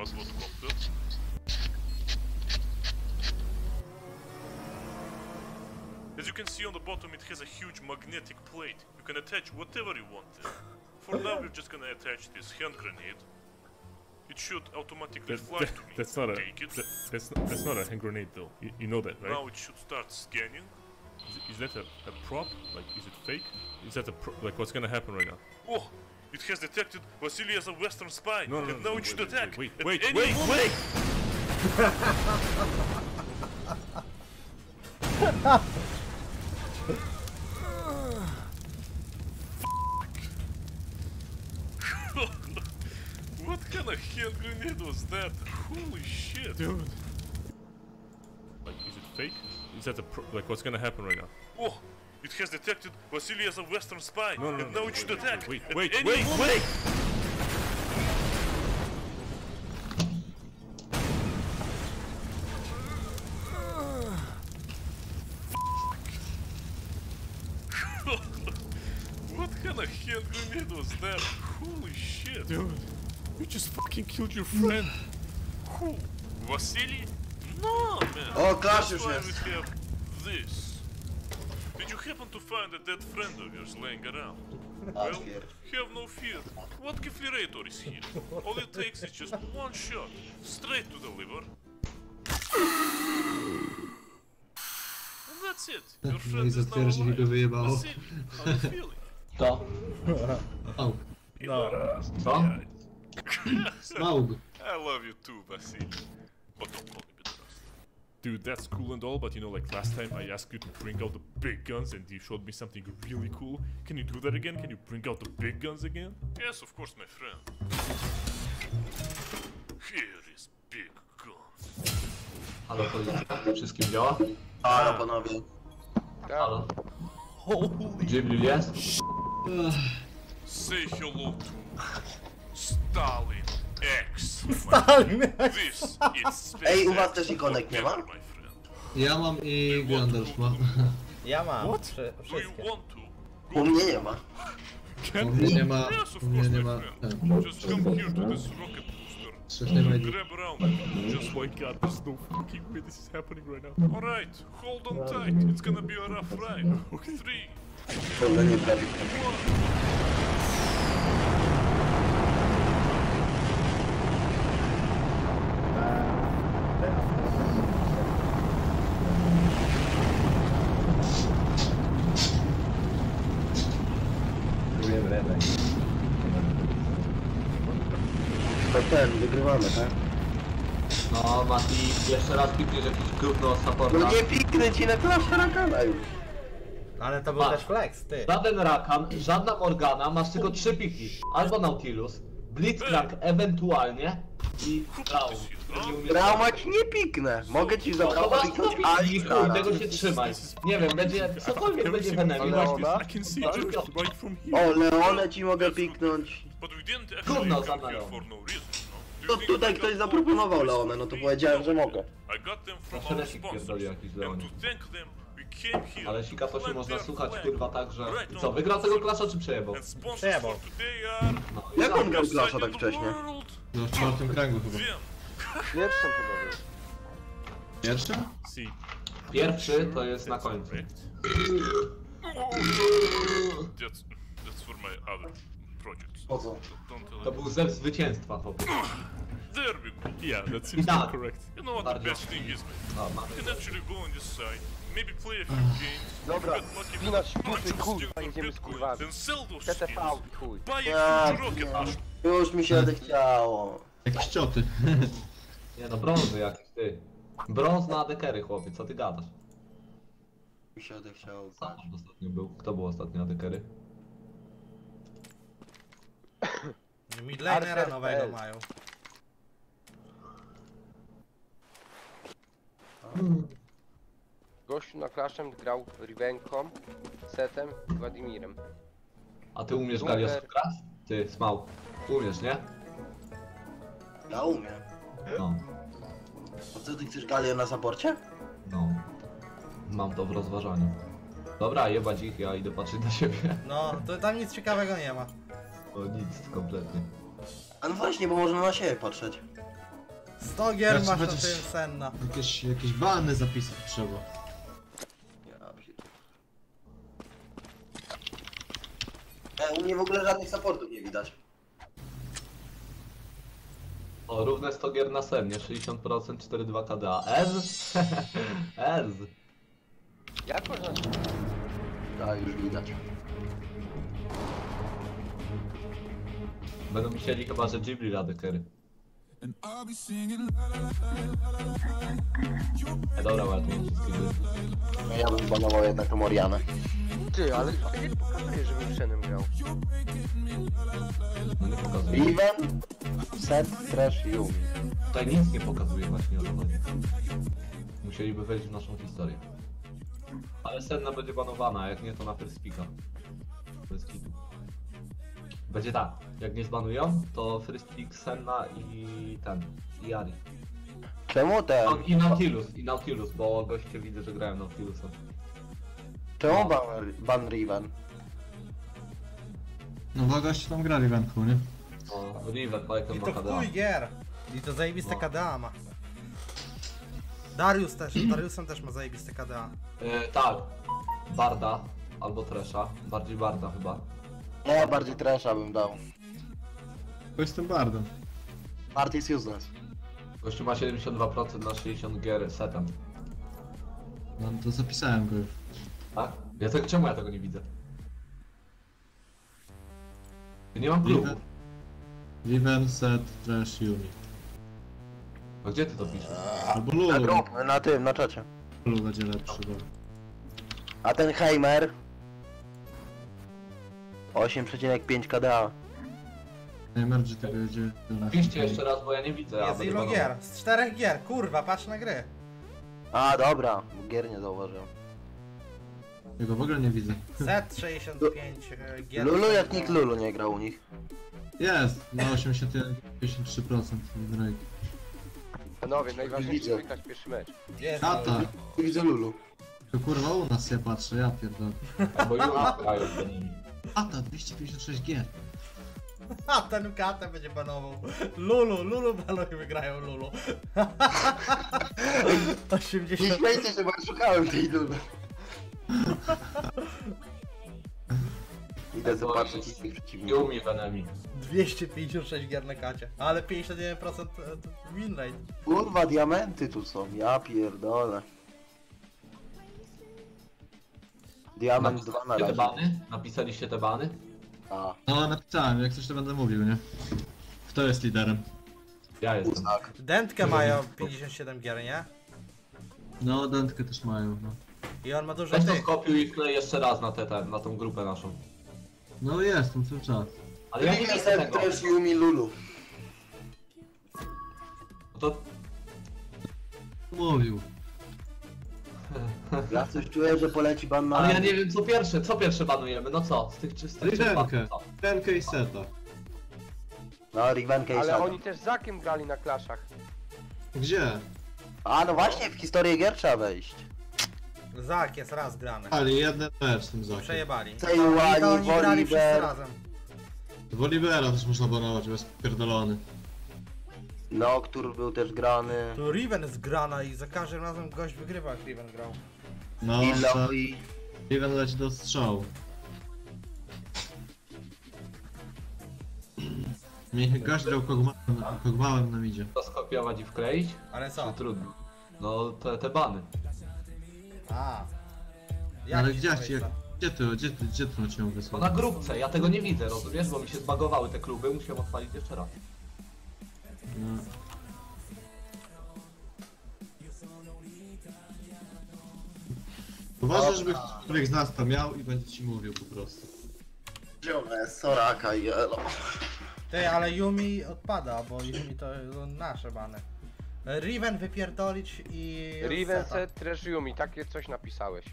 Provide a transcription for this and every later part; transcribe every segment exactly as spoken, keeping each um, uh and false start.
was what cockpit. As you can see on the bottom, it has a huge magnetic plate. You can attach whatever you want there. For now, we're just gonna attach this hand grenade. It should automatically That, fly that, to me. that's not a Take it. that, that's not, that's not a hand grenade though. You, you know that, right? Now it should start scanning. Is, is that a, a prop? Like, is it fake? Is that a pro like what's gonna happen right now? Oh, it has detected Vasily as a Western spy, No, no, and no, now no, it should wait, attack. Wait, at wait, any wait, moment. wait! What kind of hand grenade was that? Holy shit! Dude. Like, is it fake? Is that a pro like what's gonna happen right now? Oh, it has detected Vasily as a Western spy, No, no, and no, now no, it should wait, attack. Wait, at wait, any wait, moment. wait! What kind of hand grenade was that? Holy shit! Dude, you just fucking killed your friend. Who? Vasily? No, man. Oh, Clash That's już why jest. we have this. Did you happen to find a dead friend of yours laying around? Well, have no fear. What Keflirator is here? All it takes is just one shot, straight to the liver. And that's it. Your No friend i is now zatwierdzi mi go alive. wyjebało. Vasily, how you feeling? To. O, No. Co? Smaug. I love you too, Vasily. But don't call me Bedras. Dude, that's cool and all, but you know, like last time I asked you to bring out the big guns and you showed me something really cool. Can you do that again? Can you bring out the big guns again? Yes, of course, my friend. Here is big gun. Halo policja, wszystkim działa? Halo panowie. Halo. Ghibli jest? Say hello to Stalin X. Stalin This is Ej, u was SpaceX też ikonek nie ma? together, my friend. Ja mam i Gandalf ma. Ja mam. What? Wszy- Do you wszystkie. want to? U mnie nie ma. U mnie nie ma, Yes, of u mnie course, nie my ma. friend. ten. Just come here to this rocket booster. Coś nie ma. Grab around. Just Oh my like god, there's no fucking way this is happening right now. Alright, hold on tight. It's gonna be a rough ride. Three, Kurde, nie prawie. To ten, wygrywamy, tak? No Mati, jeszcze raz pikniesz jakiś gówno od supporta. No nie piknę ci na Clasha Rakana już. Ale to był Patrz. też flex, ty. Żaden Rakan, żadna Morgana, masz tylko trzy piki. Albo Nautilus, Blitzcrank ewentualnie i Traum. Nie umiesz- Trauma ci nie piknę. Mogę ci No zabrać to masz piknąć to Ali piki, chuj, Kara. tego się trzymaj. Nie wiem, będzie, cokolwiek będzie w enemy, like właśnie. this. I can see it just right from here. O, Leonę ci mogę piknąć. but we didn't actually Gówno come zadają. here for no reason, no? Do To you think tutaj I ktoś got zaproponował all Leonę, no to powiedziałem, że mogę. I got them from Zawsze our Lesik sponsors, pierdoli jakiś and Leonie. to thank them, we came here Ale Sika to się plant można their słuchać flag kurwa tak, że... right I on co, wygrał tego klasza czy przejebał? And sponsors Przejebał. for today are No, Jak on grał outside Clasha tak the wcześnie? world, No w czwartym kręgu chyba. them. Pierwszym chyba był. Pierwszy? See, Pierwszy to jest na końcu. correct. That's, that's for my other projects. Po co? Don't tell To them. był zew zwycięstwa po prostu. There we go. Yeah, that seems Tak. correct. You know what the Bardziej. best thing is, man? No, mamy. You can actually go on this side, maybe play a few games. Dobra, get lucky spinać with a bunch buty, of kurwa, skins for idziemy z Bitcoin, kurwami. then sell those T T V skins. i chuj. Buy Ja, a huge rocket launcher. Już mi się odechciało. Jakieś cioty. Nie no, brązy jakieś, ty. Brąz na adekery, chłopie, co ty gadasz? Mi się odechciało. Sam ostatnio był. Kto był ostatnio na adekery? Midlanera Archer nowego L. mają. Gościu na Clashem grał Rivenką, Setem i Władimirem. A ty umiesz Super. Galios grać? Ty, Smał. Umiesz, nie? Ja umiem. No, A co ty chcesz Galię na zaporcie? no. Mam to w rozważaniu. Dobra, jebać ich, ja idę patrzeć na siebie. No, to tam nic ciekawego nie ma. O nic, kompletnie. A no właśnie, bo można na siebie patrzeć. sto gier Znaczy, masz na chociaż- tym Senna. Jakieś, jakieś bany zapisać trzeba. Ja pier- E, u mnie w ogóle żadnych supportów nie widać. O, równe sto gier na sennie, sześćdziesiąt procent, cztery dwa K D A. Ez? Ez. Jak można... Tak, już widać. Będą myśleli chyba, że Ghibli radekery. E, dobra, ładnie, wszystkie gry. No ja bym banował jednak tą Orianę. Ty, ale to nie pokazuje, żebym Szenem grał. No nie pokazuje. Riven, Set, Trash, Yumi. Tutaj nic nie pokazuje właśnie o to chodzi. Musieliby wejść w naszą historię. Ale Senna będzie banowana, a jak nie to na First Picka. Bez kitu. Będzie tak, jak nie zbanują, to First Pick, Senna i ten, i Ari. Czemu ten? No, i Nautilus, i Nautilus, bo goście widzę, że grają Nautilusem. Czemu ban, ban Riven? No bo goście tam grali w Enku, nie? O, Riven, Python I ma to K w D A. chuj gier. I to zajebiste No. K D A ma. Darius też, Dariusem też ma zajebiste K D A. E, tak, Barda, albo Tresha, bardziej Barda chyba. Nie, bardziej Trasha bym dał. Bo jestem bardem. Bard jest useless. Gościu ma siedemdziesiąt dwa procent na sześćdziesiąt gier setem. No to zapisałem go już. Tak? Ja tak, czemu ja tego nie widzę? Ja nie mam klubów. Riven, Set, Trash, Yumi. A gdzie ty to piszesz? Albo Na Lulu. grup, na tym, na czacie. Lulu będzie lepszy, bo... A ten Heimer osiem przecinek pięć K D A. Emergy tego jedzie... Piszcie jeszcze raz, bo ja nie widzę. a Jest będę ilu banował. gier? Z czterech gier, kurwa, patrz na gry. A dobra, gier nie zauważyłem. Jego w ogóle nie widzę. Z sześćdziesiąt pięć e, gier. Lulu jak nikt Lulu nie grał u nich. Jest! Na osiemdziesiąt jeden, pięćdziesiąt trzy procent win rate. Panowie, najważniejsze Widzę. wygrać pierwszy mecz. Jest Tata! Nie widzę Lulu. To kurwa u nas ja patrzę, ja pierdolę. Albo już grają za nimi. Tata, dwieście pięćdziesiąt sześć gier. A ten katę będzie banował. Lulu, Lulu banowie wygrają Lulu. Nie osiemdziesiąt. śmiejcie się, bo szukałem tej Lulu. Idę zobaczyć ich przeciwników. Yumi w enemy. dwieście pięćdziesiąt sześć gier na kacie. Ale pięćdziesiąt jeden procent win rate. Kurwa, diamenty tu są, ja pierdolę. Diament dwa na Napisaliście te razie. bany? Napisaliście te bany? A, No napisałem, jak coś to będę mówił, nie? Kto jest liderem? Ja jestem. uznak. Dentkę mają pięćdziesiąt siedem gier, nie? No, dętkę też mają, no. I on ma dużo Weź to tych. skopiuj i wklej jeszcze raz na tę, tę, na tą grupę naszą. No jestem cały czas. Ale ja nie widzę Set, tego. Trash, Yumi, Lulu. No to Mówił. Ja coś czuję, że poleci ban na... ale ja nie wiem co pierwsze, co pierwsze banujemy, no co? Z tych czy z tych trzech Rivenkę. banów, co? Rękę i Seta. No, Rivenkę i Ale Sada. oni też z Zakiem grali na klaszach. Gdzie? A, no właśnie, w historię gier trzeba wejść. Zak jest raz grany. Ali, jeden mecz z tym zakiem. Przejebali. Tej No, i łani, to oni grali wszyscy Woliver. razem. Wolibera też można banować, bo jest pierdolony. No, który był też grany. Tu Riven jest grana i za każdym razem gość wygrywa jak Riven grał. No, I to Lolo i... Riven leci do strzału. Mnie gość grał kogmałem, kogmałem na midzie. To skopiować i wkleić? Ale To co? trudno. No te, te bany. A. No, ale ci gdzie, to gdzie, jest? gdzie ty, gdzie ty, gdzie ty cię Bo wysłał? na grupce, ja tego nie widzę, rozumiesz? Bo mi się zbagowały te kluby, musiałem odpalić jeszcze raz. No. Uważaj, żeby któryś z nas to miał i będzie ci mówił po prostu. Ziome, Soraka i Elo. Ty, ale Yumi odpada, bo Yumi to są nasze bany. Riven wypierdolić i... Riven, Seta. Set, Trash, Yumi, takie coś napisałeś.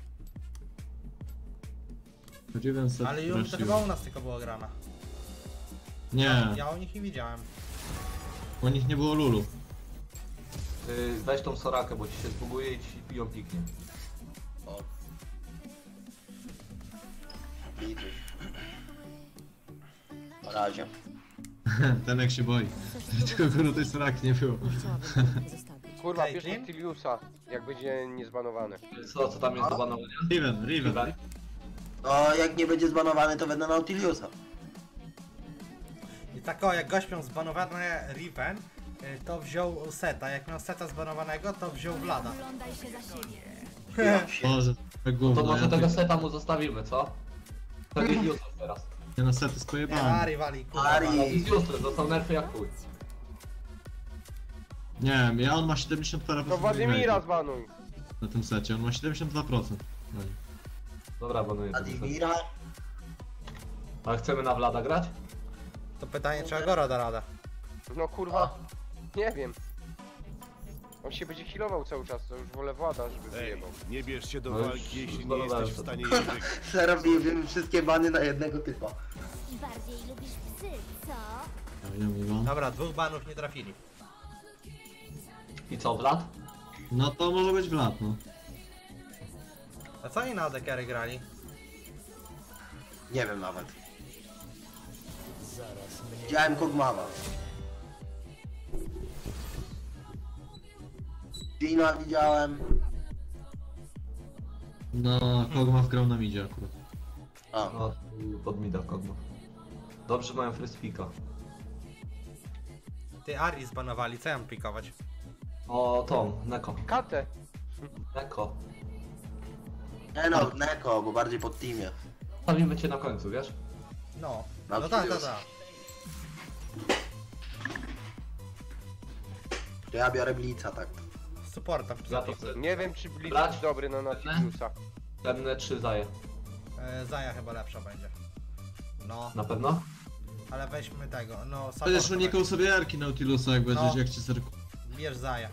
Riven set Ale Yumi to trash chyba you. u nas tylko była grana. Nie, Ja u nich nie widziałem. u nich nie było Lulu. Yy, weź tą Sorakę, bo ci się zbuguje i ci ją piknie. Na razie. Ten jak się boi. Tylko kurwa tej sraki nie było. Chciałabym zostawić. Kurwa, Caitlyn? bierz Nautiliusa, jak będzie niezbanowany. Co, co tam jest do banowania? Riven, Riven. No jak nie będzie zbanowany, to będę Nautiliusa. I tak o, jak gość miał zbanowane Riven, y, to wziął Seta. Jak miał Seta zbanowanego, to wziął Vlada. Oglądaj się za siebie. Boże, tak To gówno. może ja tego tak- seta mu zostawimy, co? Tak jest useless teraz. Ja na sety Nie, spojebałem. Ari wali, kurwa. Ari. No jest useless, dostał nerfy jak chuj. Nie wiem, ja on ma siedemdziesiąt parę To procent Władimira wygranej zbanuj. na tym secie, on ma siedemdziesiąt dwa procent. No i- Dobra, banuję ten set. Adimira. Ale chcemy na Vlada grać? To pytanie, czy Agora da radę. No kurwa, nie wiem. On się będzie healował cały czas, to już wolę Włada, żeby wyjebał. Nie bierz się do No już walki, jeśli nie zbanowałem jesteś w to. stanie jej wygrać. Zrobimy wszystkie bany na jednego typa. I bardziej lubisz psy, co? Ja mówię. Dobra, dwóch banów nie trafili. I co, Vlad? No to może być Vlad, no. A co oni na Odekery grali? Nie wiem nawet. Widziałem Kog'Mawa. Dina widziałem. No, Kog'Maw grał na midzie akurat. A, No, pod mida Kogma. Dobrze mają free speaka. Ty Ari zbanowali, co ja mam pikować? O, Tom, Neko. Katę! Neko. nie no, Neko, bo bardziej pod teamie. Stawimy cię na końcu, wiesz? No, Na no tak, tak, Nautilus. tak. To ja biorę Blitza, tak. Supporta Ja to wpisać. chcę. Nie wiem czy Blitz Brać? jest dobry na Nautiliusa. Ten trzy zaje. E, Zaja chyba lepsza będzie. No, Na pewno? ale weźmy tego, no Będziesz supporta unikał sobie Erki Nautilusa, jak będziesz, No. jak cię zerku. weź. Bierz Zaja.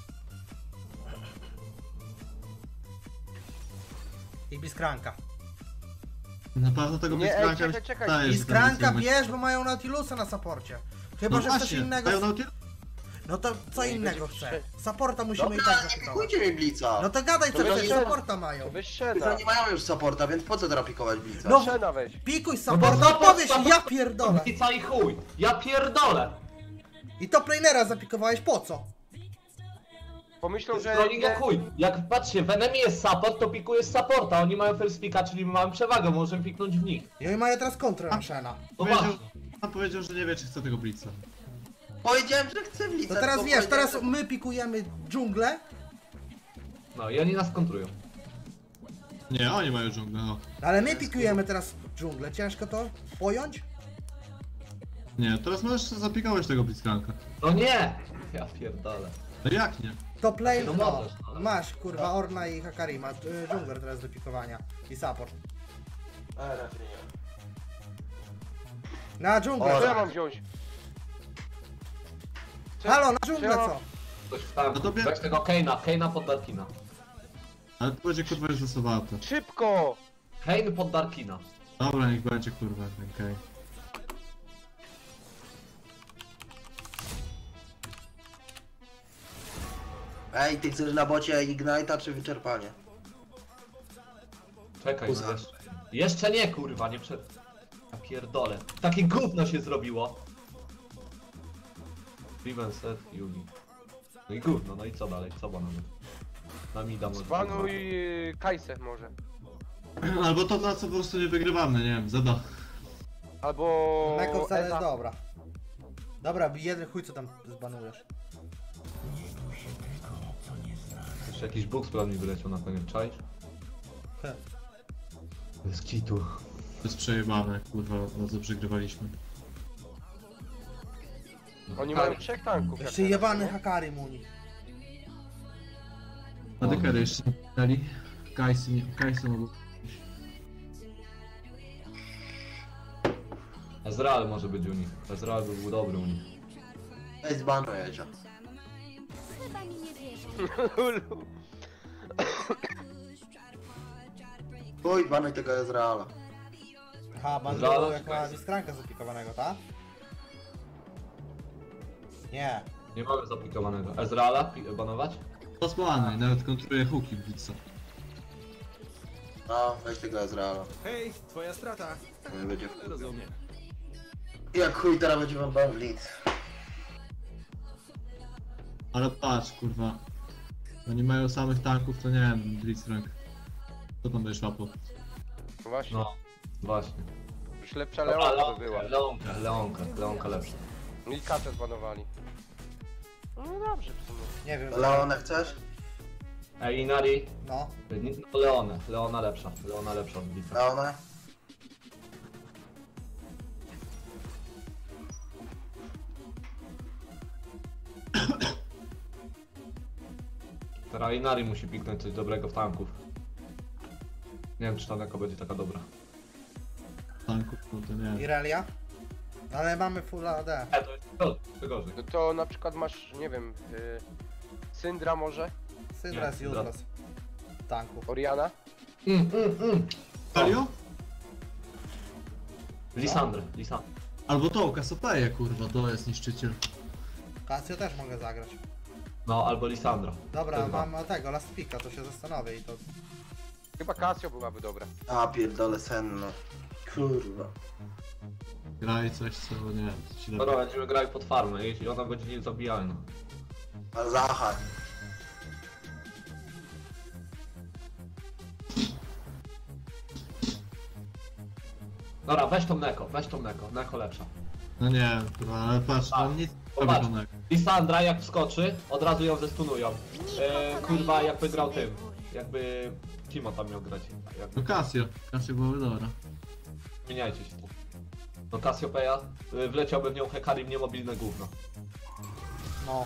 I Bliskranka. Na pewno tego Nie, ej, Blitzcranka czekaj, czekaj. dajesz, że tam Bliskranka nic nie bierz, bo mają Nautilusa na supporcie. Chyba, No że coś właśnie, innego... dają Nautilus. No to co Nie innego będzie chce? Supporta musimy i Dobra, tak nie zapikować. pikujcie mi Blitza. No to gadaj, co To przecież weź- supporta mają. To weź To Shena. nie mają już supporta, więc po co teraz pikować Blitza? No. Shena weź. Pikuj No supporta, bo odpowiedź, support- ja pierdolę. I cały chuj! Ja pierdolę! I to planera zapikowałeś po co? Pomyślą, że... Trollinga chuj! Jak patrzcie, w enemy jest support, to pikuje z supporta. Oni mają first picka, czyli my mamy przewagę, możemy piknąć w nich. I oni mają teraz kontrę na Shena. No Powiedział, właśnie. on powiedział, że nie wie, czy chce tego Blitza. Powiedziałem, że chcę Blitza. To teraz tylko wiesz, powiedziałem, teraz my pikujemy dżunglę. No i oni nas kontrują. Nie, oni mają dżunglę, no. Ale my pikujemy teraz dżunglę. Ciężko to pojąć? Nie, teraz możesz zapikować tego Blitzcranka. No nie! Ja pierdolę. No jak nie? To play, No no, możesz, no. masz kurwa Orna i Hakari, masz y, dżungler teraz do pikowania i support. że- E, raczej nie. Na dżunglę, O, Co ja co? mam wziąć? Halo, na dżunglę Siema. co? Ktoś wstał. No to bie- Weź tego Kane'a, Kane'a pod Darkina. Ale to będzie kurwa już zasuwała to. Szybko! Kane pod Darkina. Dobra, niech będzie kurwa, okej. Ej, ty chcesz na bocie Ignite'a czy wyczerpanie? Czekaj, no Uza. jeszcze. Jeszcze nie kurwa, nie przed... Ja pierdolę. Takie gówno się zrobiło. Riven set, Yumi. No i gówno, no i co dalej? Co banamy? Na mida może. Zbanuj y, Kajsę może. Albo to, na co po prostu nie wygrywamy, nie wiem, Zeda. Albo... Neko wcale jest Eza. dobra. Dobra, jeden chuj co tam zbanujesz. Jeszcze jakiś bóg z mi wyleciał na koniec, czaisz? He. Bez kitu. To jest przejebane, kurwa, bardzo przegrywaliśmy. Oni mają trzech tanków. Jeszcze jak jebany teraz, Hakari mu nich. A dekery jeszcze nie dali. Kajsy, nie, Kajsy mogą. Ezreal może być u nich. Ezreal by był dobry u nich. Ej, zbanujecie. Chyba mi nie wierzy. nie? Ulu. Chuj, banuj tego Ezreala. Aha, bandu Zdrada, jak ma Bliskranka zapikowanego, tak? Nie. Nie mamy zaplikowanego. Ezreala pi- banować? Posłany, nawet kontruje hooki Blitza. No, weź tego Ezreala. Hej, twoja strata. Nie będzie w... Rozumiem. Jak chuj teraz będzie wam bamblit. Ale patrz, kurwa. Oni mają samych tanków, to nie wiem, Blitzcrank. Co tam będziesz łapał? Właśnie. No, właśnie. Już lepsza Dobra, Leonka by była. Leonka, Leonka, Leonka lepsza. No i kaczę zbanowali. No dobrze w sumie. Nie wiem. Leonę chcesz? Ej, Inari, No. no Leonę, Leona lepsza, Leona lepsza od Blitza. Leonę? Teraz Inari musi piknąć coś dobrego w tanków. Nie wiem, czy ta Neko będzie taka dobra. Tanków, no to nie. Irelia? Ale mamy full A D. E, to jest gorzej, to gorzej. No to na przykład masz, nie wiem, y, Syndra może? Syndra Nie, jest Syndra. useless. Tanków. Oriana? Mm, mm, mm. Serio? Lisandry, Lisandry. Albo to, Cassiopeia, kurwa, to jest niszczyciel. Casio też mogę zagrać. No, albo Lisandra. Dobra, Chyba. mam tego, Last Picka, to się zastanowię i to... Chyba Casio byłaby dobra. A pierdolę senno. Kurwa. Graj coś, co nie wiem, co ci Dobra, da. będziemy grali pod farmę i ona będzie niezabijalna. A Zachar. Dobra, weź tą Neko, weź tą Neko, Neko lepsza. No nie wiem, kurwa, ale patrz, A, no nic popatrz. nie robi. Lisandra jak wskoczy, od razu ją zestunują. E, kurwa, jakby grał tym. Jakby Timo tam miał grać. Jakby... No Casio, Casio byłoby dobra. Zmieniajcie się tu. No Cassiopeia, y, wleciałby w nią Hekarim niemobilne gówno. No.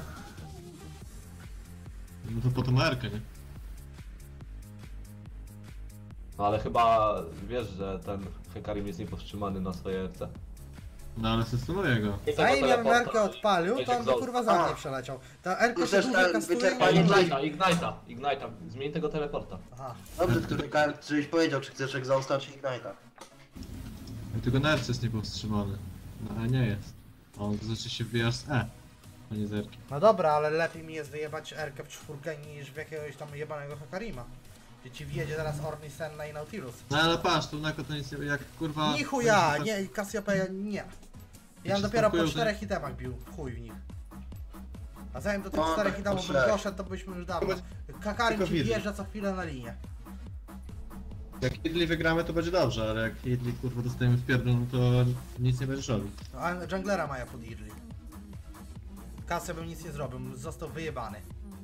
No to potem Erkę, nie? No ale chyba wiesz, że ten Hekarim jest niepowstrzymany na swoje R C. No ale zestunuję go. Zanim ja bym Erkę odpalił, to on by Exhaust. kurwa za mnie A. przeleciał. Ta Erka I się też długo ten kastuje. wyczerpanie i- Panie Ignite'a, Ignite'a, Ignite'a, zmień tego teleporta. Aha. Dobrze, który kart, żebyś powiedział, czy chcesz Exhausta, czy Ignite'a. Tylko Nerc jest niepowstrzymany. No ale nie jest. A on znaczy się wbijasz z E, a nie z Erki. No dobra, ale lepiej mi jest wyjebać Erkę w czwórkę niż w jakiegoś tam jebanego Hekarima. Gdzie ci wjedzie teraz Ornn, Senna i Nautilus. No ale patrz, tu Neko to nic nie... jak kurwa... Ni chuja, nie, Cassiopeia nie. Ja się dopiero po spakują, czterech itemach bił, w chuj w nich. A zanim do tych No, czterech tak itemów po bym trzech. doszedł, to byśmy już dawno. Kakarim tylko ci widzę. wjeżdża co chwilę na linię. Jak Idli wygramy, to będzie dobrze, ale jak Idli kurwa dostajemy w pierdol, no to nic nie będziesz robił. No, a junglera mają pod Idli. Casio bym nic nie zrobił, bym został wyjebany.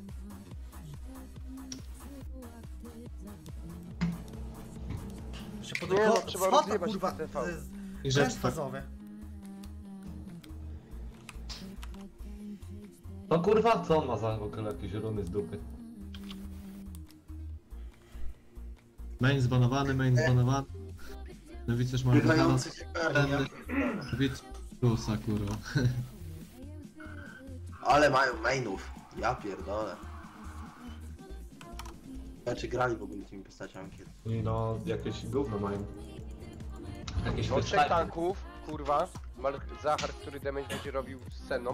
Jeszcze pod Nie, no, go- trzeba co to, rozjebać kurwa, T V. to jest I rzecz wręcz tak. fazowy. No kurwa, co on ma za w ogóle jakieś runy z dupy? Main zbanowany, main zbanowany. No widzisz, mamy Wyglądający się karni, ja ten... pierdolę. Widz plusa, kurwa. Ale mają mainów. Ja pierdolę. Znaczy grali w ogóle tymi postaciami kiedy. I no, jakieś gówno mają. Jakieś No trzech wystajki. tanków, kurwa. Mal- Zachar, który damage będzie robił z Senną.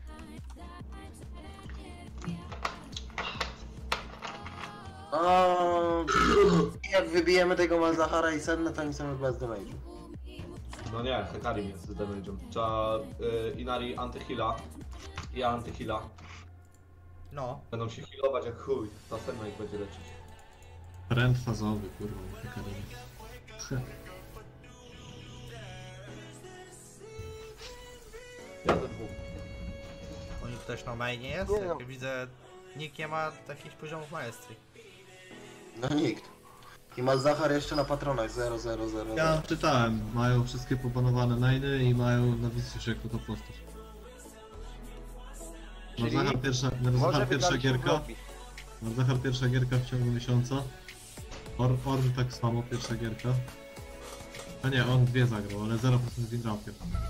No, jak wybijemy tego Malzahara i Sennę, to oni są bez damage'u. No nie, Hekarim jest z damage'em. Trzeba y, Inari antyheala i antyheala. No. Będą się healować jak chuj. Ta Senna ich będzie leczyć. Trend fazowy, kurwa, taka nie. Ja ze dwóch. U nich ktoś na mainie jest? Nie, Jak no. widzę, nikt nie ma takich poziomów maestrii. No nikt. I Malzahar jeszcze na patronach zero zero zero. Ja czytałem, mają wszystkie popanowane mainy i mają nowicjusz jako to postać. Czyli Zachar pierwsza, Może Zachar pierwsza wygrać w gierka, lobby. Zachar pierwsza gierka w ciągu miesiąca. Or, Orn tak samo, pierwsza gierka. A nie, on dwie zagrał, ale zero procent win ratio.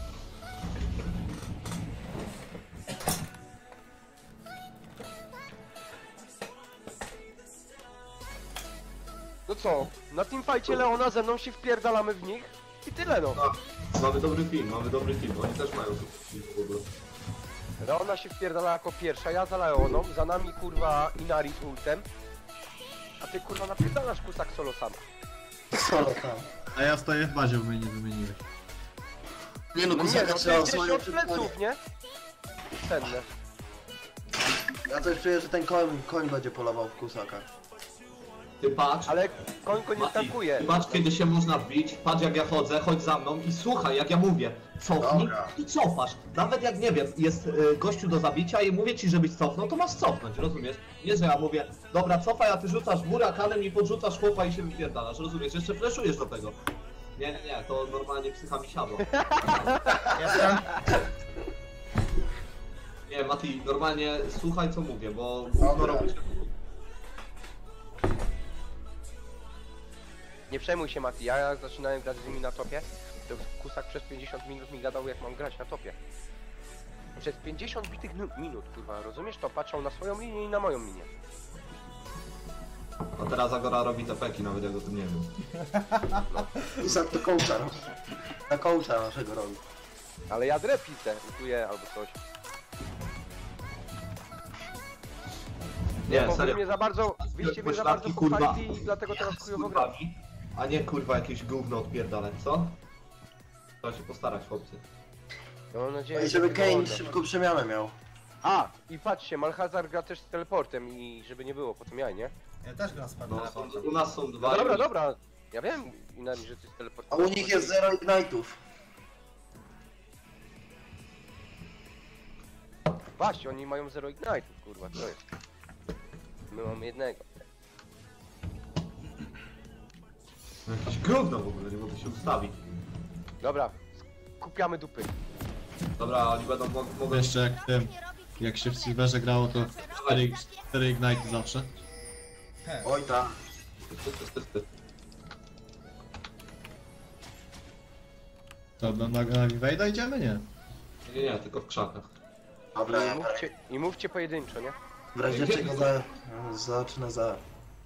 No co? Na teamfightie Leona ze mną się wpierdalamy w nich i tyle no. Mamy dobry team, mamy dobry team. Oni też mają tu w ogóle. Leona się wpierdala jako pierwsza, ja za Leoną, za nami kurwa Inari z ultem. A ty kurwa napierdalasz kusak solo sam. Solo tam. A ja stoję w bazie, bo mnie nie wymieniłeś. Nie no, No nie, kusaka no trzeba to gdzieś osłaniać od przed pleców, koniem. nie? Senne. Ja coś czuję, że ten koń, koń będzie polował w kusaka. Ty patrz, Ale końko nie Mati, tankuje. ty patrz kiedy się można wbić, patrz jak ja chodzę, chodź za mną i słuchaj jak ja mówię, cofnij Dobra. i cofasz. Nawet jak nie wiem, jest y, gościu do zabicia i mówię ci, żebyś cofnął, to masz cofnąć, rozumiesz? Nie, że ja mówię, dobra cofaj, a ty rzucasz burakanem i podrzucasz chłopa i się wypierdalasz, rozumiesz? Jeszcze fleszujesz do tego. Nie, nie, nie, to normalnie psycha mi siadła. Jestem. Nie, Mati, normalnie słuchaj co mówię, bo Dobra. gówno robisz. Nie przejmuj się, Mati, ja jak zaczynałem grać z nimi na topie, to Kusak przez pięćdziesiąt minut mi gadał, jak mam grać na topie. Przez pięćdziesiąt bitych nu- minut, kurwa, rozumiesz to? Patrzał na swoją linię i na moją linię. A teraz Agora robi te peki, nawet jak o tym nie wiem. Kusak to coacha robi. Na coacha naszego robi. Ale ja drepicę, lutuję albo coś. Nie, Bo wy serio. mnie za bardzo, wyście mnie za bardzo Pośladki, kurwa. pochwalili i dlatego teraz Z chujowo gram. kurwami, a nie kurwa jakieś gówno odpierdalać, co? Trzeba się postarać, chłopcy. No, mam nadzieję, I że żeby nie Kane wyłączę. szybko przemianę miał. A, i patrzcie, Malchazar gra też z teleportem i żeby nie było, potem ja, nie? Ja też gram z No, teleportem. u nas są dwa. No dobra, i- dobra. Ja wiem, Inari, że ty z A teleportem. u nich jest zero ignite'ów. Właśnie, oni mają zero ignite'ów, kurwa, to jest. My mamy jednego. Jakieś gówno w ogóle, nie mogę się ustawić. Dobra, kupiamy dupy. Dobra, oni będą mo mogą... Jeszcze jak w tym, jak się w Silverze grało, to cztery ignite zawsze. Oj tak. To na, na, na Vivejda idziemy? Nie. Nie, nie, tylko w krzakach. Dobra, I ja mówcie, i mówcie pojedynczo, nie? w razie czego za... zacznę za...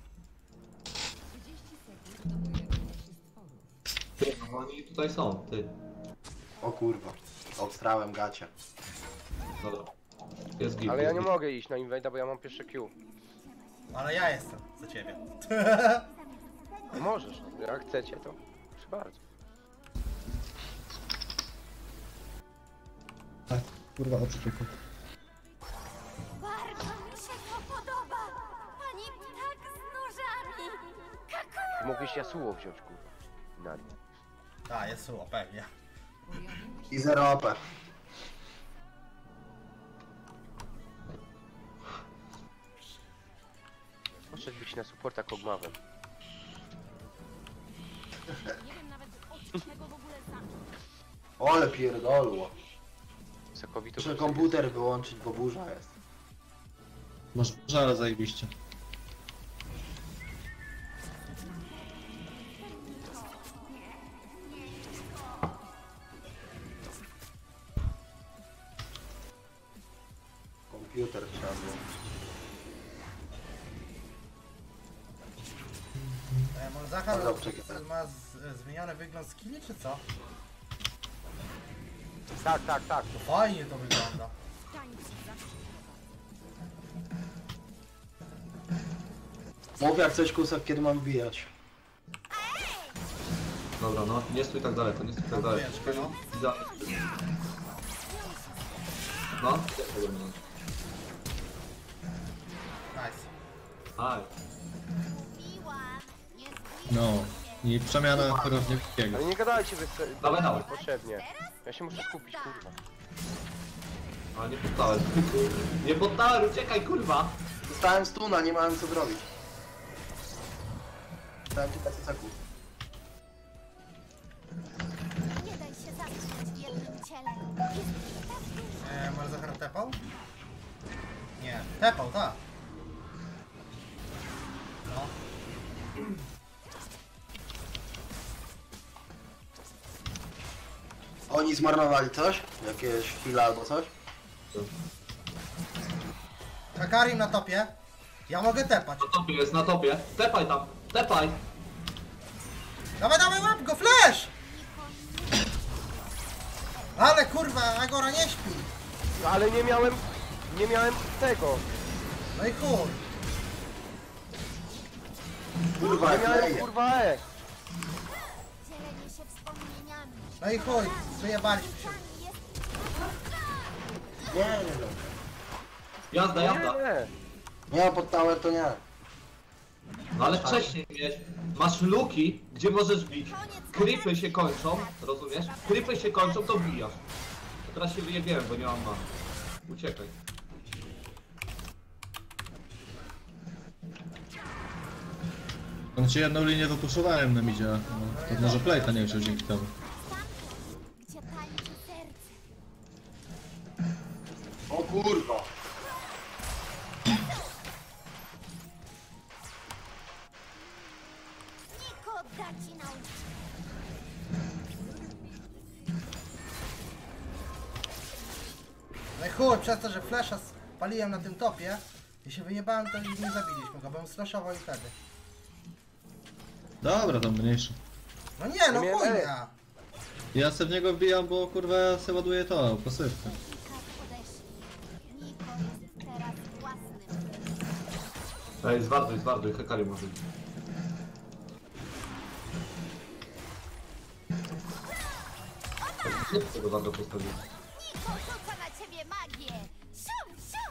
Ty, no oni tutaj są, ty. O kurwa. Obstrałem gacie. Dobra. Jest git, Ale ja jest nie git. mogę iść na Invade'a, bo ja mam pierwsze Q. Ale ja jestem za ciebie. Możesz, jak chcecie, to proszę bardzo. Tak, kurwa, oczy tylko. Bardzo mi się to podoba. Pani tak z nóżami. Kaku! Mógłbyś Yasuo wziąć, kurwa. Inari. A, jest suło, pewnie. I zero O P. Poszedłbyś na supporta Kogmawem. Nie wiem nawet od czego w ogóle zacząć. Ole pierdolło. Sokowito. Muszę komputer wyłączyć, bo burza jest. Może, ale zajebiście. Komputer trzeba wyłączyć. E, może Zachar Dobra, czekaj. ma z, zmieniony wygląd skilli, czy co? Tak, tak, tak. To fajnie to wygląda. Mów jak coś kusak, kiedy mam wbijać. Dobra, no, nie stój tak daleko, nie stój tak daleko. Dwójeczkę, no. Za... No, jak tego minąć? Nice. Aj. Mówiłam. Nie zbliżaj No. I przemiana chorownickiego. Ale nie gadajcie wy Dawaj, dawaj. potrzebnie. Ja się muszę skupić, kurwa. A, nie poddałem. Nie poddałem, uciekaj, kurwa! Dostałem stuna, nie miałem co zrobić. Dostałem kilka sekunów. Nie daj się zatrzymać w jednym ciele. Jest tak dużo. E, może Zachar tepał? Nie, tepał, tak. No. Oni zmarnowali coś? Jakieś chwile albo coś? Hakarim na topie. Ja mogę tepać. Na topie jest, na topie. Tepaj tam, tepaj! Dawaj, dawaj, łap go, flash! Ale kurwa, Agora nie śpi. Ale nie miałem... Nie miałem tego. No i chuj. Kurwa, Nie jak miałem leje. kurwa E. Dzielenie się wspomnieniami. No i chuj, wyjebaliśmy się. Nie, nie, nie. Jazda, jazda. Nie, Nie, pod tower to nie. No ale wcześniej mieć. Masz luki, gdzie możesz bić. Creepy się kończą, rozumiesz? Creepy się kończą, to bijasz. A teraz się wyjebiłem, bo nie mam ma. Uciekaj. On ci jedną linię wypuszowałem na midzie, no, to może plejta nie wziął dzięki temu. Gdzie tańczy serce. O kurwa. Niko da ci nauczyć. No i chuj, przez to, że flasha spaliłem na tym topie i się wyjebałem, to ich nie zabiliśmy go, bo bym slashował i wtedy. Dobra, tam mniejszy. No nie, no Nie, chuj nie. ja. Ja se w niego wbijam, bo kurwa ja se ładuję to, pasywkę. Tak podeszli. Niko jest teraz własnym. Ej, zwarduj, zwarduj, Hekari może być. Gdzie ty tego warto postawić? Niko rzuca na ciebie magię. Sium, sium.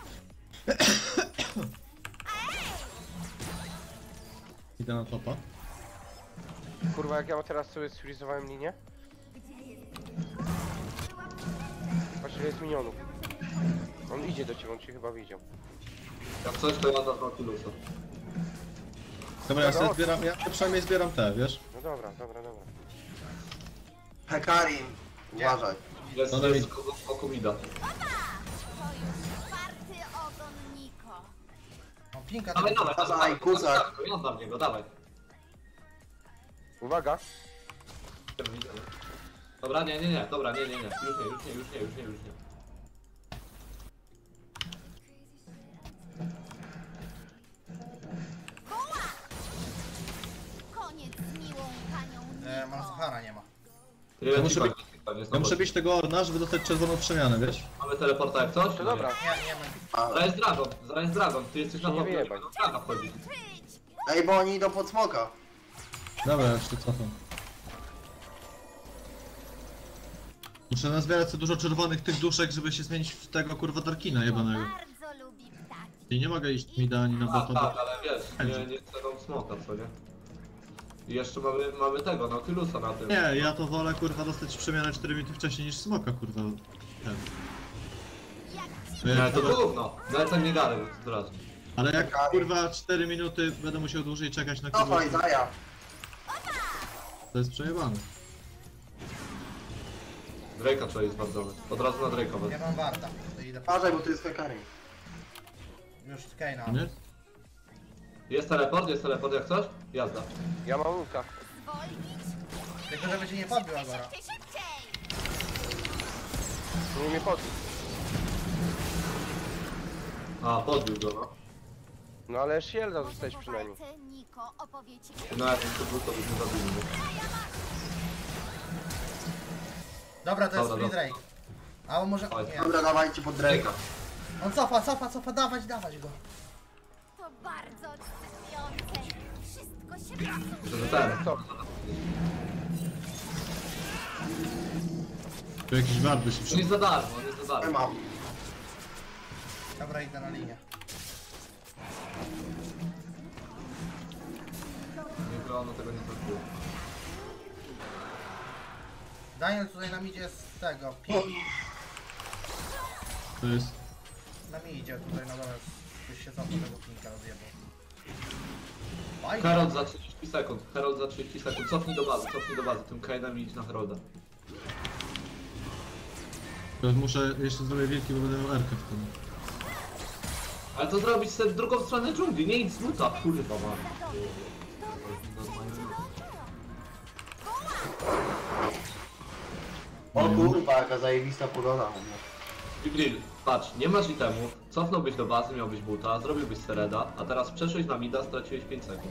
Idę na topa. kurwa, jak ja teraz sobie sfrizowałem linię. Patrz, ile jest minionów. On idzie do ciebie, on cię chyba widział. Jak coś, to ja dam Nautilusa. Dobra, ja sobie zbieram, ja przynajmniej zbieram te, wiesz? No dobra, dobra, dobra. Hekarim, uważaj. Jest, No, jest Dawid. wokół mida. To już czwarty ogon Niko. No pinka Dawaj, to... dawaj, Dawaj, dawaj, kucak. Ja dam niego, dawaj. Uwaga! Dobra, nie, nie, nie, dobra, nie, nie, nie, już nie, już nie, już nie, już nie, już nie. Koniec z miłą panią Niko. E, Malzahara nie ma. Tyle muszę ci być- bagnie, tak, jest Ja na muszę boku. bić tego Orna, żeby dostać czerwoną przemianę, wiesz? Mamy teleporta jak coś? To dobra. Nie, nie ma. Zaraz jest Dragon, zaraz jest Dragon, ty jesteś na Nie topie, wyjebaj. no Draga wchodzi. Ej, bo oni idą pod smoka. Dobra, ja już tu cofam. Muszę nazbierać co dużo czerwonych tych duszek, żeby się zmienić w tego kurwa Darkina jebanego. Bardzo lubi ptaki. I nie mogę iść mi da ani na A, bota, tak, bo... ale wiesz, nie, nie chcę nam smoka, co nie? I jeszcze mamy, mamy tego, Nautilusa na tym. Nie, ja to wolę kurwa dostać przemianę cztery minuty wcześniej niż smoka kurwa. Ten. To Nie, jak, to kurwa, gówno, lecę nie gary od razu. ale jak kurwa cztery minuty będę musiał dłużej czekać na kurwa, Cofaj, Zaja. to jest przejebane. Drake'a trzeba jest bardzo. Od razu na Drake'a Nie wezmę. mam warta. To idę po... Uważaj, bo tu jest Hekarim. Już Kane'a. Nie? Jest teleport, jest teleport jak coś? Jazda. Ja mam łuka. Zwolnić? Tylko żeby cię nie podbił Agora. Szybciej, szybciej! Nie mnie podbił. A, podbił go, no. No ale shielda Może zostałeś po przynajmniej. walce Niko opowie ci... No jak to był, to byśmy zabili. nie? Dobra, to jest Dobra, Free dobra. Drake. A on może... Oj. Nie. Dobra, dawajcie pod Drake'a. On cofa, cofa, cofa, dawać, dawać go. To bardzo ekscytujące. Wszystko się pasuje. Żeby ten. Co? Tu jakiś wart by się On przyszedł. jest za darmo, on jest za Nie darmo. mam. Dobra, idę na linię. Nie, ono tego nie trafiło. Daniel tutaj na midzie z tego, pi... To jest... Na midzie tutaj na dole. Już się cofnął tego pinka rozjebał. Fajnie. Herald za trzydzieści sekund, Herald za trzydzieści sekund. Cofnij do bazy, cofnij do bazy. Tym Kane'em i idź na Heralda. To muszę, jeszcze zrobię wielki, bo będę miał erkę w tym. Ale to zrobić sobie w drugą stronę dżungli, nie idź z luta, kurwa ma. O kurwa, jaka zajebista pogoda. Grill, patrz, nie masz itemu, cofnąłbyś do bazy, miałbyś buta, zrobiłbyś sereda, a teraz przeszłeś na mida, straciłeś pięć sekund.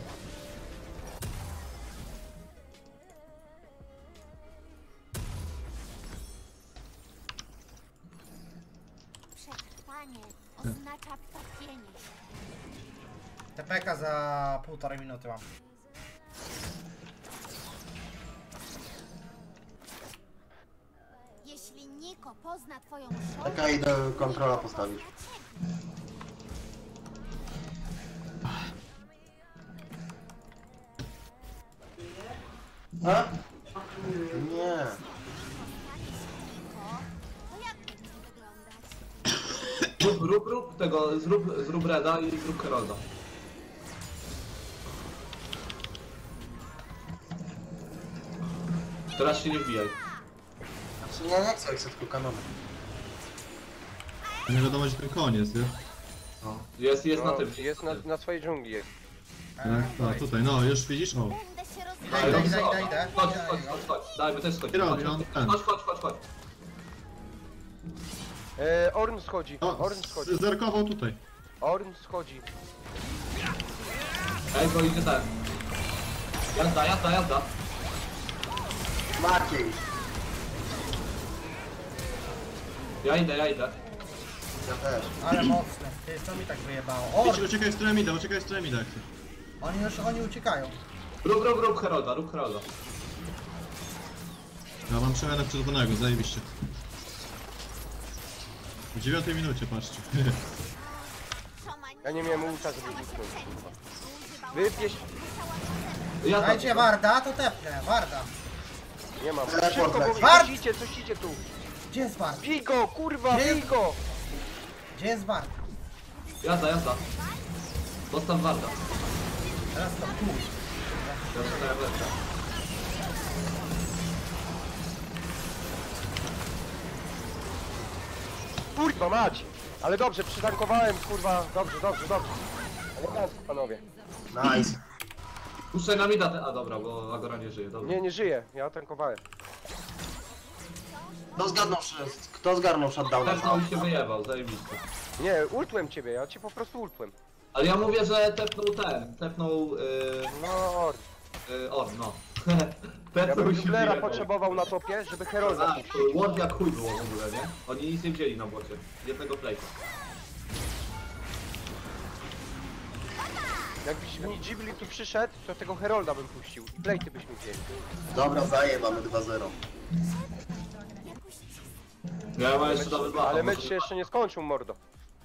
Przetrwanie oznacza ptakienie. T P K za półtorej minuty mam. tylko pozna twoją szopę... Taka idę kontrola postawić. A? Nie. To jak będzie wyglądać? Rób, rób, rób tego, zrób, zrób Reda i zrób Herolda. Teraz się nie wbijaj. Znaczy ja nie chcę, jak chcę tylko kanony. Nie wiadomo, gdzie ten koniec, nie? No. Jest, jest No, na tym. jest na, na swojej dżungli jest. Tak, tak, tutaj, no, już widzisz? O. Będę się Idę, rozwijać. idę, idę, idę, idę. Chodź, chodź, chodź, chodź. Dajmy też schodzi. Kierowca, Chodź, on ten. chodź, chodź, chodź, chodź. E, Orn schodzi, O, Orn schodzi, zerkował tutaj. Orn schodzi. Ej, bo idzie ten. Jazda, jazda, jazda. Maciej. Ja idę, ja idę. Ja też. Ale mocny. Ty, co mi tak wyjebało? O, Idź, uciekaj z Tremida, uciekaj z Tremida jak chcesz. oni już, oni uciekają. Rób, rób, rób Herolda, rób Herolda. Ja mam przemianę czerwonego, zajebiście. W dziewiątej minucie, patrzcie. Ja nie miałem ulta, żeby zniknąć. Wypieś... Jazda. Dajcie Warda, to tepnę. Warda. Nie mam. Teleport Szybko, bo leci. Wart! coś idzie, coś idzie tu. Gdzie jest Ward? Bij go, kurwa, Gdzie? bij go! Gdzie jest Ward? Jazda, jazda. Dostaw Warda. Teraz to tu. Ja zostaję lepsza. Kurwa mać! Ale dobrze, przytankowałem, kurwa. Dobrze, dobrze, dobrze. Elegancko, panowie. Nice. Puszczaj na mida te... A dobra, bo Agora nie żyje, dobra. Nie, nie żyję, ja tankowałem. Kto zgarnął, sz- kto zgarnął shutdowna? Tepnął i się wyjebał, zajebiście. Nie, ultłem ciebie, ja cię po prostu ultłem. Ale ja mówię, że tepnął ten, tepnął... Yy, No, Orn. yy, Orn, no. Ja Tepnął bym i się dublera wyjebał. potrzebował na topie, żeby Herolda Tak, puścić. Ward jak chuj było w ogóle, nie? Oni nic nie wzięli na bocie. Jednego playka. Jakbyś mi Ghibli tu przyszedł, to tego Herolda bym puścił. I plejty byśmy wzięli. Dobra, zaje, mamy dwa zero. Ja mam jeszcze double buffa. Ale może- mecz się jeszcze nie skończył, mordo.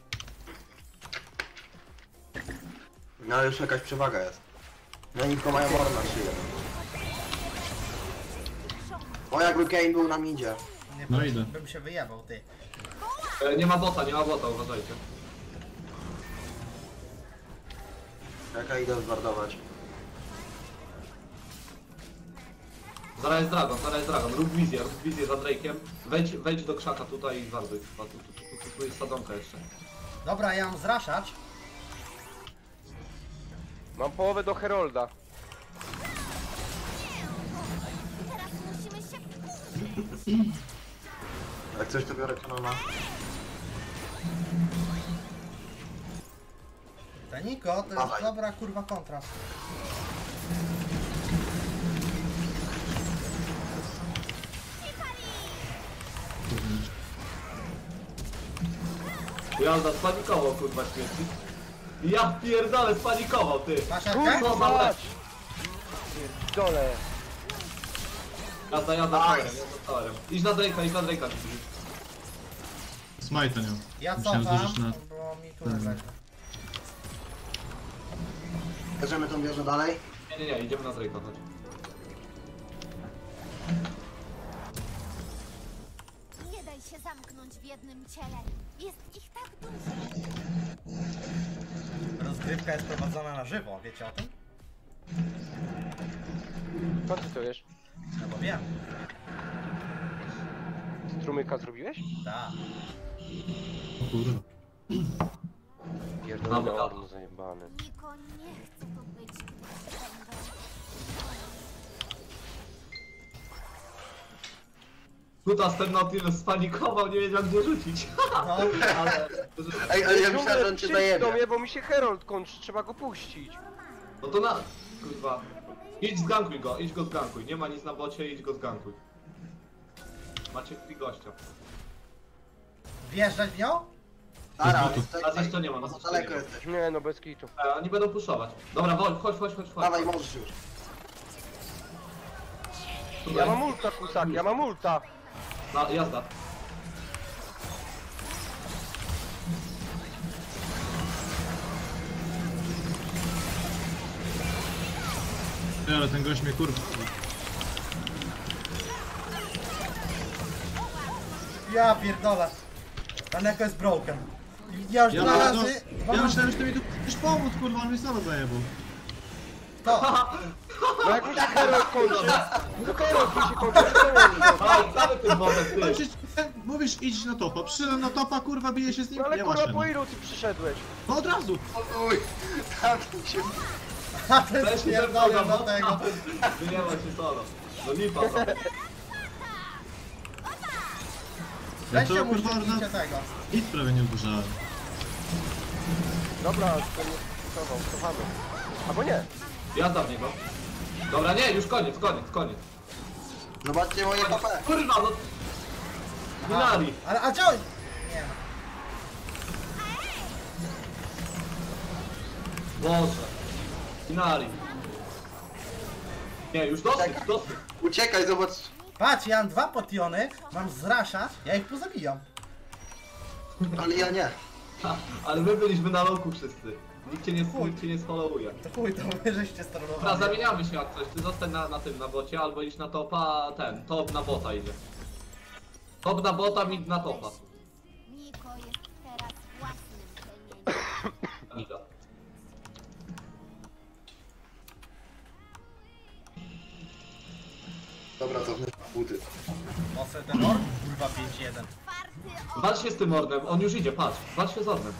No ale już jakaś przewaga jest. No i tylko mają orna szyję. O, jakby Kane był na midzie. Nie, No bym- idę. Bym się wyjebał, ty. E, Nie ma bota, nie ma bota, uważajcie. Jaka idę zwardować. Zaraz jest Dragon, zaraz jest Dragon. Rób wizję, rób wizję za Drake'iem. Wejdź, wejdź do krzaka tutaj i warduj. Tu, tu, tu, tu, tu, tu jest sadzonka jeszcze. Dobra, ja mam zraszać. Mam połowę do Herolda. Teraz musimy się... Jak coś to biorę kanona. Teniko, to jest Dawaj. dobra kurwa kontra. Jazda, spanikował kurwa śmierci. Ja pierdolę, spanikował ty. Masz Erkę? Kurwa Dobra. mać! Dole. Jazda, jazda, Nice. towerem, jazda, towerem. Idź na Drake'a, idź na Drake'a. Smajta nie mam. Ja Musiałem cofam, zużyć na... bo mi tu Mhm. leży. Bierzemy tą wieżę dalej? Nie, nie, nie, idziemy na Drake'a, chodź. Nie daj się zamknąć w jednym ciele. Jest ich tak dużo. Rozgrywka jest prowadzona na żywo, wiecie o tym? Skąd ty to wiesz? No bo wiem. Strumyka zrobiłeś? Tak. O kurwa. Pierdolony Dobra. Orn zajebany. Niko nie chce tu być, gdy będą. Kutas ten Nautilus spanikował, nie wiedział gdzie rzucić. No, Ale... Ej, ale ja myślałem, że on cię Przyjdź do zajebie. mnie, bo mi się Herold kończy, trzeba go puścić. No to na... Kurwa. Idź zgankuj go, idź go zgankuj. Nie ma nic na bocie, idź go zgankuj. Macie free gościa. wjeżdżać w nią? Ara, Teraz jeszcze nie ma, no za to daleko nie ma. jesteś. Nie no, bez kitu. E, oni będą puszować. Dobra, Wolf, chodź, chodź, chodź, chodź. Dawaj, możesz już. Ja mam ulta, kusak, ja mam ulta. Na, jazda. Ty, ale ten gość mnie kurwa. Ja pierdolę. Ten Eko jest broken. Ja już Ja, dwa no, razy... dwa ja razy- myślałem, że ty mi tu chcesz pomóc, kurwa, on mi solo zajebał. To! No jak mi się Herald kończy, to Herald mi się kończy, to co mam zrobić? A, cały ten moment, ty. Znaczy, mówisz idź na topa, przyszedłem na topa, kurwa, bije się z nim, No ale nie kurwa ma po się. ilu ty przyszedłeś? No od razu. Uj, tam się... A ten Weź się pierdolę zepnął do na tego. Wyjęła się solo. No lipa trochę. Ja Weźcie to mu kurwa ściągnijcie na tego. nic prawie nie uderzałem. Dobra, to nie cofawał, cofamy. Albo nie. Jazda w niego. Dobra, nie, już koniec, koniec, koniec. Zobaczcie moje H P. Kurwa, no. Minari. Ale, a co? Nie. Boże. Minari. Nie, już dosyć, Czekaj. dosyć. Uciekaj, zobacz. Patrz, ja mam dwa potiony, mam zrasza, ja ich pozabijam. Ale ja nie. Ha, ale my byliśmy na loku wszyscy. Nikt cię nie, nikt cię nie sfollowuje. To chuj, to wy żeście Dobra, sterowali. zamieniamy się jak coś. Ty zostań na, na tym, na bocie, albo iść na topa, a ten, top na bota idzie. Top na bota, mid na topa. Niko jest teraz własnym cieniem. Mida. Dobra, cofnę buty. Mocny ten ork, kurwa pięć jeden. Czwarty Walcz się z tym ordem, on już idzie, patrz. Walcz się z ordem.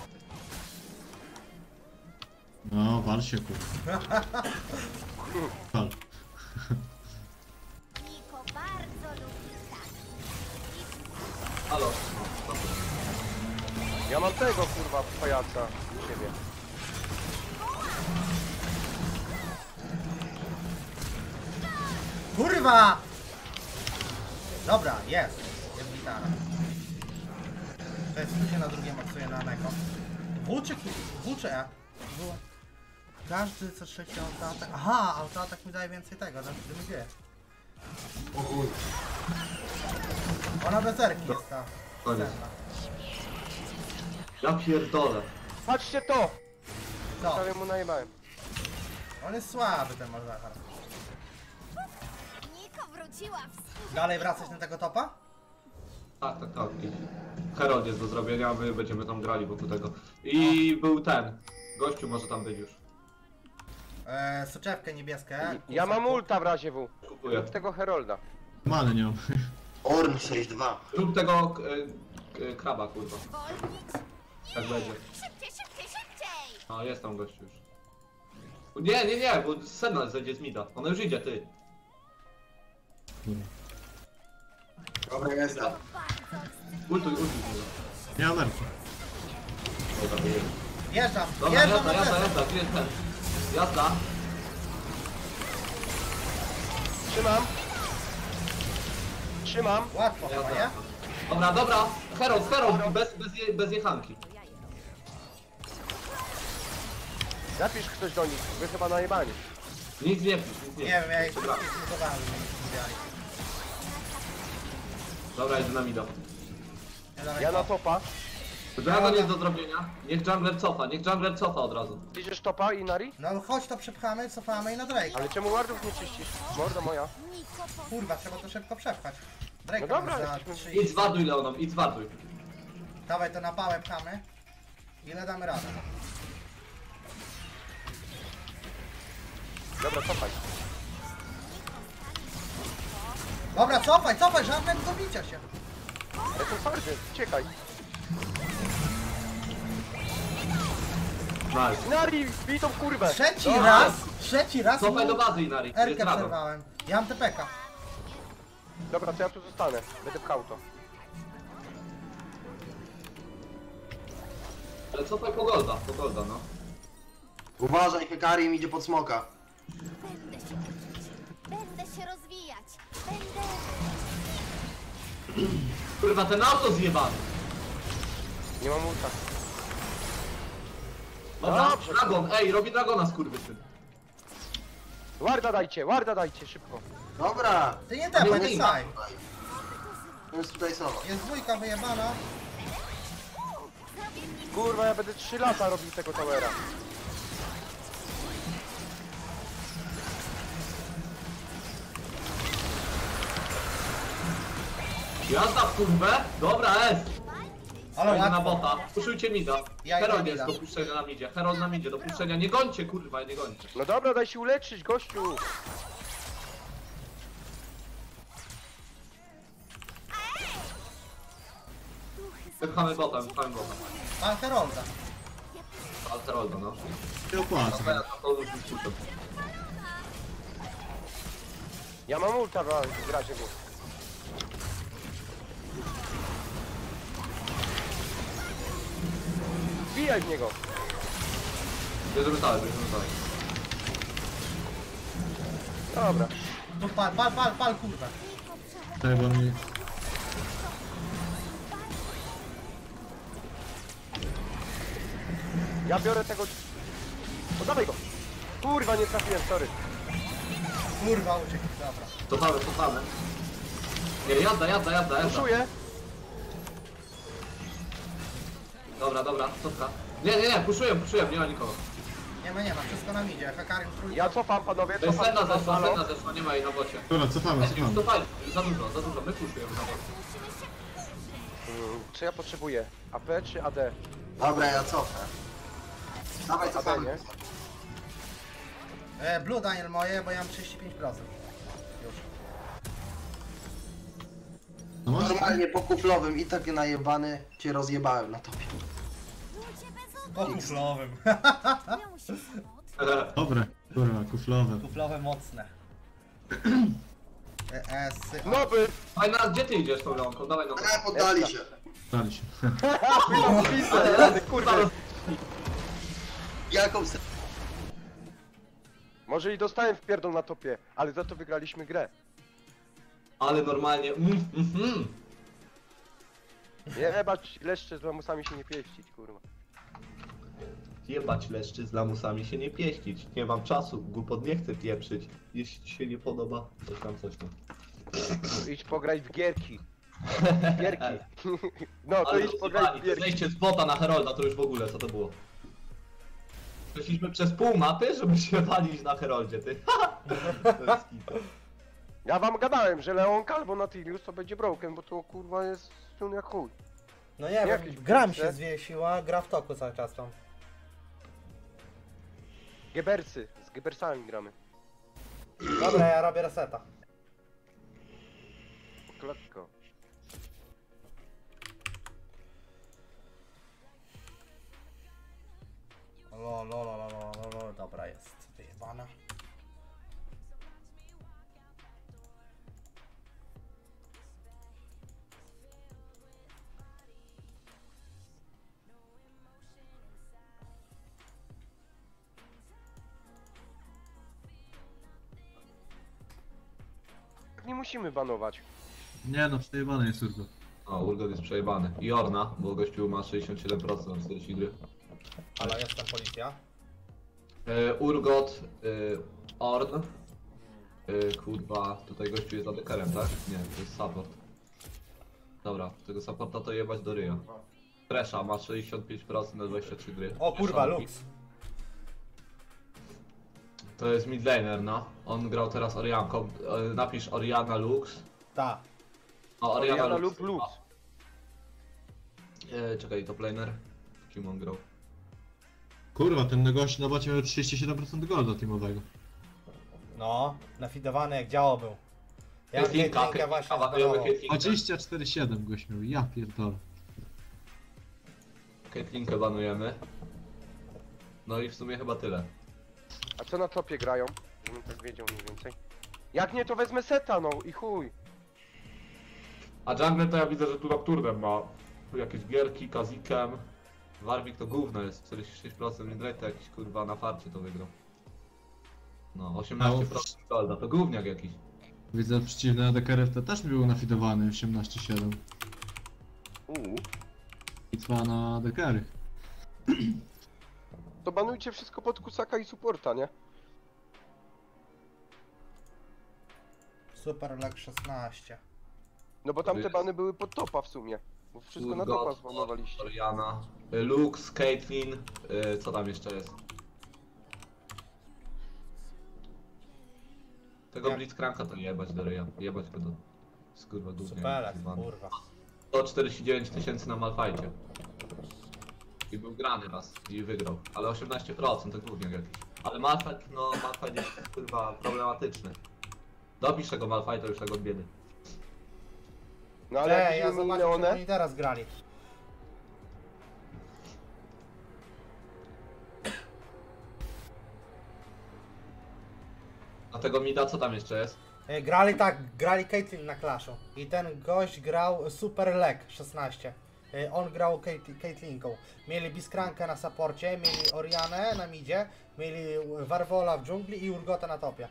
No, wal się, kurwa. Wal. Niko bardzo lubi tak. Halo. Ja mam tego kurwa pajaca u siebie. Kurwa! Dobra, jest. Jest gitara. To jest, tu się na drugie maksuje na Neko. W czy W czy E? W. Każdy co trzeci autoatak. Aha, autoatak mi daje więcej tego, znaczy ty mi wie. O chuj. Ona bez erki jest ta. Koniec. Senna. Ja pierdolę. Patrzcie to! Co? Prawie mu najebałem. On jest słaby ten Malzahar. Niko wróciła w swój. Dalej wracać na tego topa? Tak, tak, tak. I Herald jest do zrobienia, my będziemy tam grali wokół tego. I był ten. Gościu może tam być już. Eee, soczewkę niebieskie. Ja mam ulta w razie W. Kupuję. Rób tego Herolda. Many nie mam. Orn sześć dwa. Rób tego y, y, kraba, kurwa. Wolniej. Tak będzie. Szybciej, szybciej, szybciej! No, jest tam gościu już. Nie, nie, nie, bo Senna zejdzie z mida. Ona już idzie, ty. Dobra, jestem. Ultuj, ultuj. Nie mam erki. Dobra, wyjedzie. Wjeżdżam, Dobra, wjeżdżam jazda, na jazda, plecy. jazda, jest ten. Jazda. Trzymam. Trzymam. Łatwo chyba, Jazda. nie? Dobra, dobra. Herald, Herald, bez, bez, je, bez jechanki. Napisz ktoś do nich, wy chyba najebani. Nic nie pisz, nic nie Nie wiem, ja ich Dobra, zbudowałem, żeby nie zbijali. dobra, idę na mida. Ja dalej Ja na topa. Dragon jest do zrobienia. Niech jungler cofa, niech jungler cofa od razu. Widzisz topa i Nari? No chodź to przepchamy, cofamy i na Drake. Ale czemu wardów nie czyścisz? Morda moja. Niko po... Kurwa, trzeba to szybko przepchać. Drake No dobra, za jesteśmy- trzy. Idź zwarduj Leonom, idź zwarduj. Dawaj to na pałę pchamy. Ile damy radę? Dobra, cofaj. Dobra, cofaj, cofaj, żadnego dobicia się. Jestem twardy, uciekaj. Nice. Nari, bij tą kurwę! Trzeci Dobra. raz, trzeci raz Cofaj mu do bazy, Inari. Jest Erkę Dragon. przerwałem. Ja mam T P K. Dobra, to ja tu zostanę. Będę pchał to. Ale cofaj po golda, po golda, no. Uważaj, Hekarim idzie pod smoka. Będę się uczyć. Będę się rozwijać. Będę... Kurwa, ten auto zjebany. Nie mam ulta. Dobra, Dobrze. Dragon, ej, robi Dragona skurwysyn. Warda dajcie, warda dajcie, szybko. Dobra. Ty nie Nie, tepaj, nie, nie nie. staj. Jest tutaj solo. Jest dwójka wyjebana. Kurwa, ja będę trzy lata robił tego towera. Jazda w kurwę! Dobra, S! Ale Idę na łatwo. bota. Puszujcie mida. Ja idę Herold na jest mida. do puszczenia na midzie. Herold na midzie, do puszczenia. Nie gońcie kurwa, nie gońcie. No dobra, daj się uleczyć, gościu! Wypchamy bota, wypchamy bota. Mam Herolda. Ale Herolda, no. Nie opłaca. Dobra, ja to już mi puszczę. Ja mam ulta w razie go. Wbijaj w niego! Bierzemy dalej, bierzemy dalej. Dobra. Tu pal, pal, pal, pal, kurwa. Tak, bo mi... Ja biorę tego... O, dawaj go! Kurwa, nie trafiłem, sorry. Kurwa, uciekł, dobra. Cofamy, cofamy. Nie, jazda, jazda, jazda, jazda. Puszuję! Dobra, dobra, cofka. Nie, nie, nie, puszuję, puszuję, nie ma nikogo. Nie ma, nie ma, wszystko na midzie. Hakarim trójka. Ja cofam, panowie, To jest cofam. Senna zeszła, Halo? Senna zeszła, nie ma jej na bocie. Dobra, cofamy, Już cofamy. cofajmy, za dużo, za dużo, my puszujemy na bocie. Mm, Co ja potrzebuję? A P czy A D? Dobra, ja cofnę. Dawaj, A D, cofamy. nie? E, Blue Daniel moje, bo ja mam trzydzieści pięć procent. Już. No może... Normalnie po kuflowym i tak najebany cię rozjebałem na tobie. Ludzie bez Po kuflowym. odmią się smut. Dobre, kurwa, kuflowe. Kuflowe mocne. E, S, No by! Fajna, gdzie ty idziesz tą Leonką? Dawaj no. Ale poddali się. Dali się. Ale kurwa! Jaką se... Może i dostałem w pierdol na topie, ale za to wygraliśmy grę. Ale normalnie, mm, mhm. Jebać leszcze z lamusami się nie pieścić, kurwa. Jebać leszczy z lamusami się nie pieścić. Nie mam czasu, głupot nie chcę pieprzyć. Jeśli ci się nie podoba, coś tam, coś tam. Idź pograć w gierki. Gierki. No to Ale idź pograć w rozjebani, to gierki. zejście z bota na Herolda to już w ogóle, co to było? Przeszliśmy przez pół mapy, żeby się walić na Heroldzie, ty. To jest kitu. Ja wam gadałem, że Leonka albo Natilius to będzie broken, bo to kurwa jest stun jak chuj. No nie Jakieś wiem, gram kurcze. się zwiesiła, gra w toku cały czas tam. Gebersy, z Gebersami gramy. Dobra, ja robię reseta. Klatko. Lo, lo, lo, lo, lo, lo, lo, dobra jest, wyjebana. Nie musimy banować. Nie no, przejebane jest Urgo. O, Urgot jest przejebany. I Orna, bo gościu ma sześćdziesiąt siedem procent czterdzieści gry. Ale jestem policja. E, Urgot, y, Orn. Y, kurwa, tutaj gościu jest adekerem, tak? Nie, to jest support. Dobra, tego supporta to jebać do ryja. Presza ma sześćdziesiąt pięć procent na dwadzieścia trzy gry. O kurwa, Presza Lux. To jest midlaner, no. On grał teraz Orianką. E, Napisz Oriana Lux. Ta. O, Oriana, Oriana Lux. lub Lux. E, czekaj, top laner. Kim on grał? Kurwa, ten gość na bocie miał trzydzieści siedem procent golda teamowego. No, nafidowany jak działo był. Ja Caitlynka, Caitlynkę Caitlynka, właśnie ładujemy zbanował. Caitlynkę. dwadzieścia cztery siedem gość miał, ja pierdolę. Caitlynkę banujemy. No i w sumie chyba tyle. A co na topie grają? Żebym tak wiedział mniej więcej. Jak nie, to wezmę seta, no i chuj. A jungle to ja widzę, że tu Nocturnem ma jakieś gierki, Kazikiem. Warwick to gówno jest, czterdzieści sześć procent midlane to jakiś kurwa na farcie to wygrał. No, osiemnaście procent golda, to gówniak jakiś. Widzę przeciwny A D K R F to też był nafidowany osiemnaście siedem. Uuu. Bitwa na A D K R. To banujcie wszystko pod kusaka i supporta, nie? Super Leg szesnaście. No bo tamte Jest. bany były pod topa w sumie. Bo wszystko na topa zbanowaliście. Oriana, y, Lux, Caitlyn, y, co tam jeszcze jest? Tego Jak? Blitzcranka to jebać do ryja, jebać go do Skurwa, długo. Superek, kurwa. sto czterdzieści dziewięć tysięcy na Malfajcie. I był grany raz i wygrał. Ale osiemnaście procent to gówniak jakiś. Ale Malfight, no Malfight jest kurwa problematyczny. Dopisz tego Malfighta już tak od biedy. No ale Ej, jak ja widzimy ile zobaczę, czy one... oni teraz grali. A tego Mida co tam jeszcze jest? E, Grali tak, grali Caitlyn na Clashu. I ten gość grał Super Leg szesnaście. E, On grał Cait- Caitlynką. Mieli Biskrankę na saporcie, mieli Orianę na midzie, mieli Warwola w dżungli i Urgota na topie.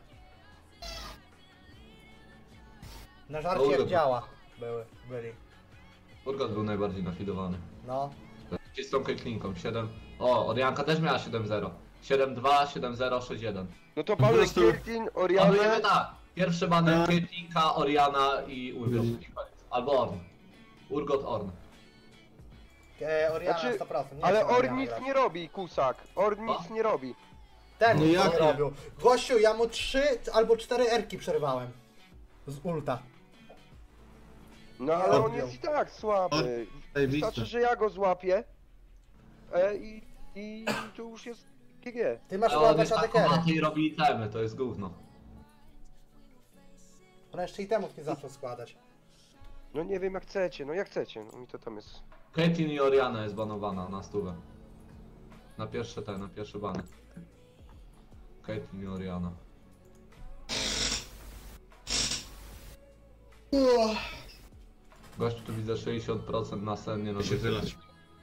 Na żarcie jak Urgot. działa były, byli. Urgot był najbardziej nafidowany. No. Gdzie z tą Caitlinką? siedem... O, Orianka też miała siedem zero. siedem dwa, siedem zero, sześć jeden. No to Po mamy prostu- Caitlyn, Planujemy Orianę... tak. Pierwsze bany Tak. Caitlinka, Oriana i Urgot. Byli. I koniec. Albo Orn. Urgot, Orn. E, Oriana Znaczy, sto procent. Nie Ale chcę Orn Oriany nic grać. nie robi, Kusak. Orn nic Co? nie robi. Ten No no jak jak nie? robił. Gościu, ja mu trzy albo cztery erki przerwałem. Z ulta. No ale on Odbił. jest i tak słaby. Ej, Wystarczy, widzę. że ja go złapię. E, i, I to już jest G G. Ty masz Ale on jest łapać tak adekery. komaty i robi itemy, to jest gówno. Ona jeszcze itemów nie zaczął składać. No nie wiem jak chcecie, no jak chcecie. No mi to tam jest... Caitlyn i Oriana jest banowana na stówę. Na pierwsze te, na pierwsze bany. Caitlyn i Oriana. Gościu tu widzę sześćdziesiąt procent na sennie, no się to wylać.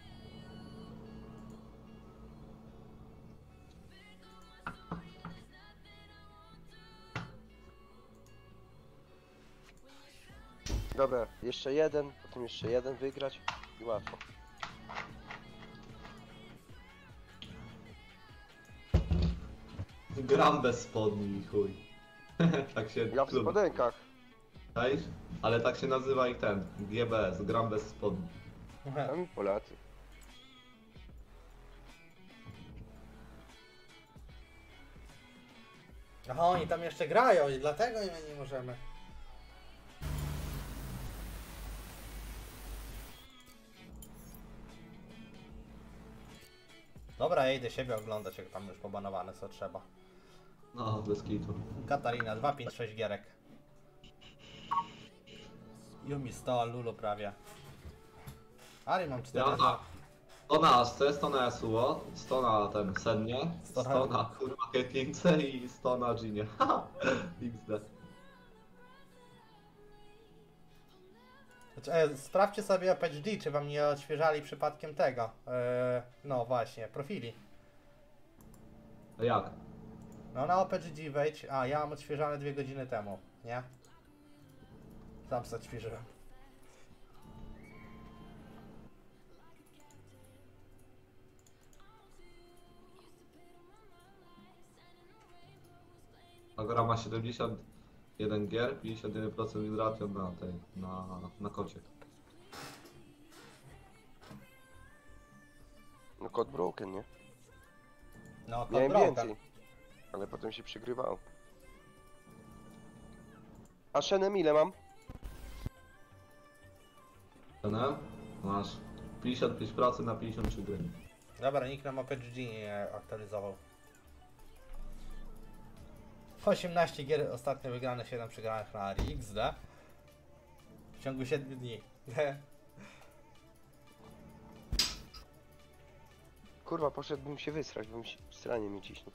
Dobra, jeszcze jeden, potem jeszcze jeden wygrać i łatwo. Gram bez spodni i chuj. Tak się Ja w klub- spodenkach. Czaisz? Ale tak się nazywa i ten. G B S, gram bez spodni. Tam Polacy. Aha, oni tam jeszcze grają i dlatego my nie możemy. Dobra, ja idę siebie oglądać, jak tam już pobanowane co trzeba. No, bez kitu. Katarina, dwa pięć sześć gierek. Yumi sto, Lulu prawie. Ari mam cztery. Ja tak. sto na Asce, sto na Yasuo, sto na ten Sennie, sto na- sto na kurwa Caitlince i sto na Ginie. Haha, X D. Znaczy, e, sprawdźcie sobie P H D, czy wam nie odświeżali przypadkiem tego. E, no właśnie, profili. A jak? No na O P G D wejdź. A, ja mam odświeżane dwie godziny temu, nie? Sam sobie odświeżyłem. Agora ma siedemdziesiąt jeden gier, pięćdziesiąt jeden procent win ratio na tej, na, na kocie. No kod broken, nie? No, kod Miałem broken. więcej. Ale potem się przegrywało. A Shenem ile mam? Cenę? Masz pięćdziesiąt pięć procent na pięćdziesiąt trzy gry. Dobra, nikt nam O P G D nie aktualizował. osiemnaście gier, ostatnio wygrane, siedem przegranych na Ari X D. W ciągu siedmiu dni. Kurwa, poszedłbym się wysrać, bo mi się stranie mi ciśnie.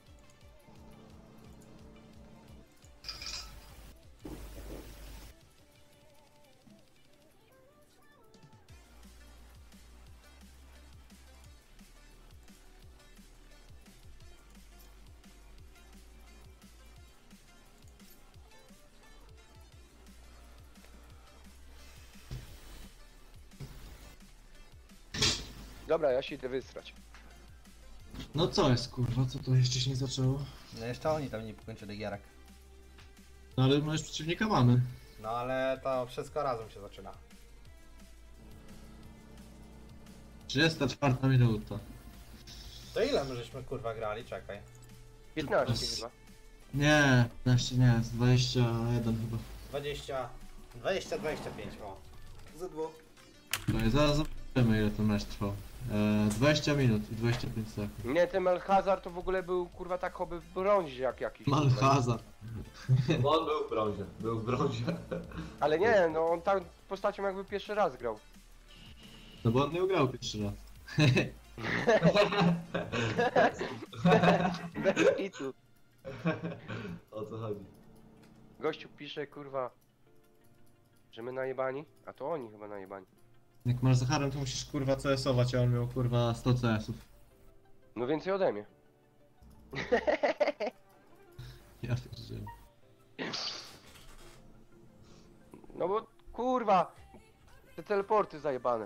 Dobra, ja się idę wysrać. No co jest kurwa, co to jeszcze się nie zaczęło? No jeszcze oni tam nie pokończyli gierek. No ale my już przeciwnika mamy. No ale to wszystko razem się zaczyna. trzydziesta czwarta minuta. To ile my żeśmy kurwa grali? Czekaj. piętnaście chyba. Nie, piętnaście nie, z dwadzieścia jeden chyba. dwadzieścia dwadzieścia dwadzieścia pięć o. Z dwóch. No i zaraz zobaczymy ile ten mecz trwał. E, dwadzieścia minut i dwadzieścia pięć sekund. Nie, ten Malchazar to w ogóle był kurwa takoby w brązie jak jakiś. Malchazar. Bo on był w brązie, był w brązie. Ale nie, no on tam postacią jakby pierwszy raz grał. No bo on nie ugrał pierwszy raz. Bez kitu. O co chodzi? Gościu pisze kurwa, że my najebani, a to oni chyba najebani. Jak masz Zacharem, to musisz kurwa C S ować, a on miał kurwa sto C S ów. No więcej ode mnie. Ja pierdzielę. No bo kurwa, te teleporty zajebane.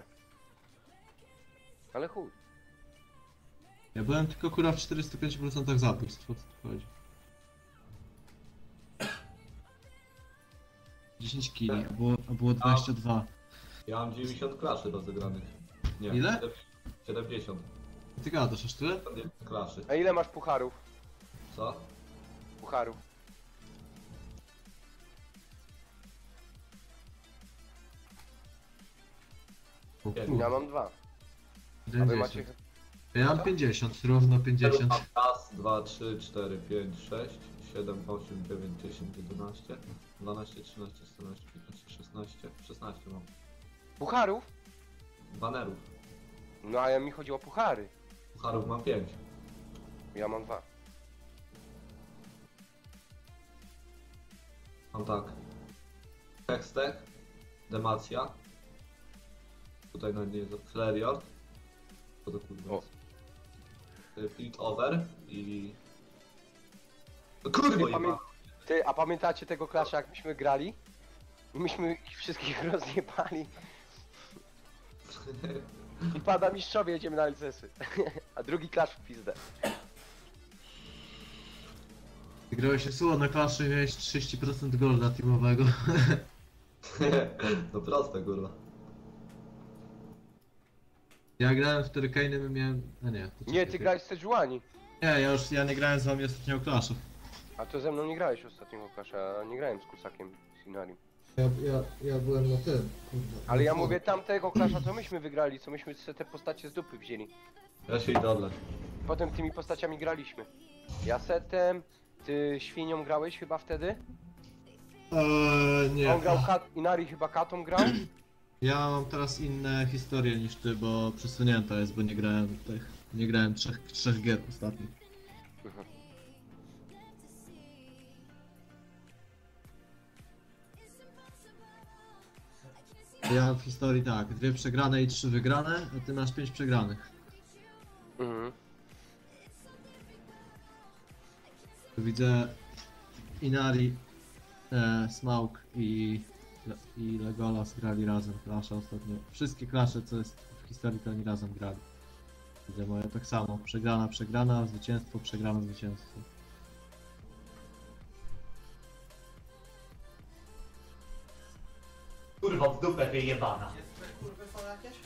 Ale chuj. Ja byłem tylko kurwa w czterdziestu pięciu procentach zabójstw, o co tu chodzi? dziesięć kili, a było, a było dwadzieścia dwa. Ja mam dziewięćdziesiąt klaszy rozegranych. Nie, Ile? siedemdziesiąt. Ty gadasz aż tyle? klaszy. A ile masz pucharów? Co? Pucharów. O Ja kurwa, Ja mam dwa. A wy pięćdziesiąt. macie... Ja mam pięćdziesiąt, równo pięćdziesiąt. Mam raz, dwa, trzy, cztery, pięć, sześć, siedem, osiem, dziewięć, dziesięć, jedenaście, dwanaście, trzynaście, czternaście, piętnaście, szesnaście, szesnaście mam. Pucharów? Banerów. No a ja mi chodzi o puchary. Pucharów mam pięć. Ja mam dwa. Mam tak. Hextech, Demacia. Tutaj na nie jest Flerior. Co to kurwa O. jest? Y, Fleet Over i... No kurwa, Ty, nie pamię... ma. Ty, a pamiętacie tego klasza jak myśmy grali? Myśmy ich wszystkich rozjebali. I pada mistrzowie, jedziemy na L C S-y. A drugi klasz w pizdę. Wygrałeś się słowo na klaszy i miałeś trzydzieści procent golda teamowego. No proste kurwa. Ja grałem w Turricane'em i miałem... a nie, to Nie, czekaj. ty grałeś z Sejuani. Nie, ja już ja nie grałem z wami ostatnio Clash'ów. A to ze mną nie grałeś ostatniego klasza, a nie grałem z Kusakiem, z Inarim. Ja, ja, ja byłem na tym, kurde. Ale ja mówię tamtego klasza, co myśmy wygrali, co myśmy te postacie z dupy wzięli. Ja się idę odlać. Potem tymi postaciami graliśmy. Ja setem, ty świnią grałeś chyba wtedy? Eee, nie. On grał kat, Inari chyba katą grał? Ja mam teraz inne historie niż ty, bo przesunięta jest, bo nie grałem tych... Nie grałem trzech, trzech gier ostatnich. Mhm. Ja w historii tak, dwie przegrane i trzy wygrane, a ty masz pięć przegranych. Mhm. Tu widzę Inari, e, Smaug i, i Legolas grali razem Clash'a ostatnio. Wszystkie Clash'e co jest w historii to oni razem grali. Widzę moje tak samo, przegrana, przegrana, zwycięstwo, przegrana, zwycięstwo. Kurwa w dupę wyjebana. Kurwy są jakieś?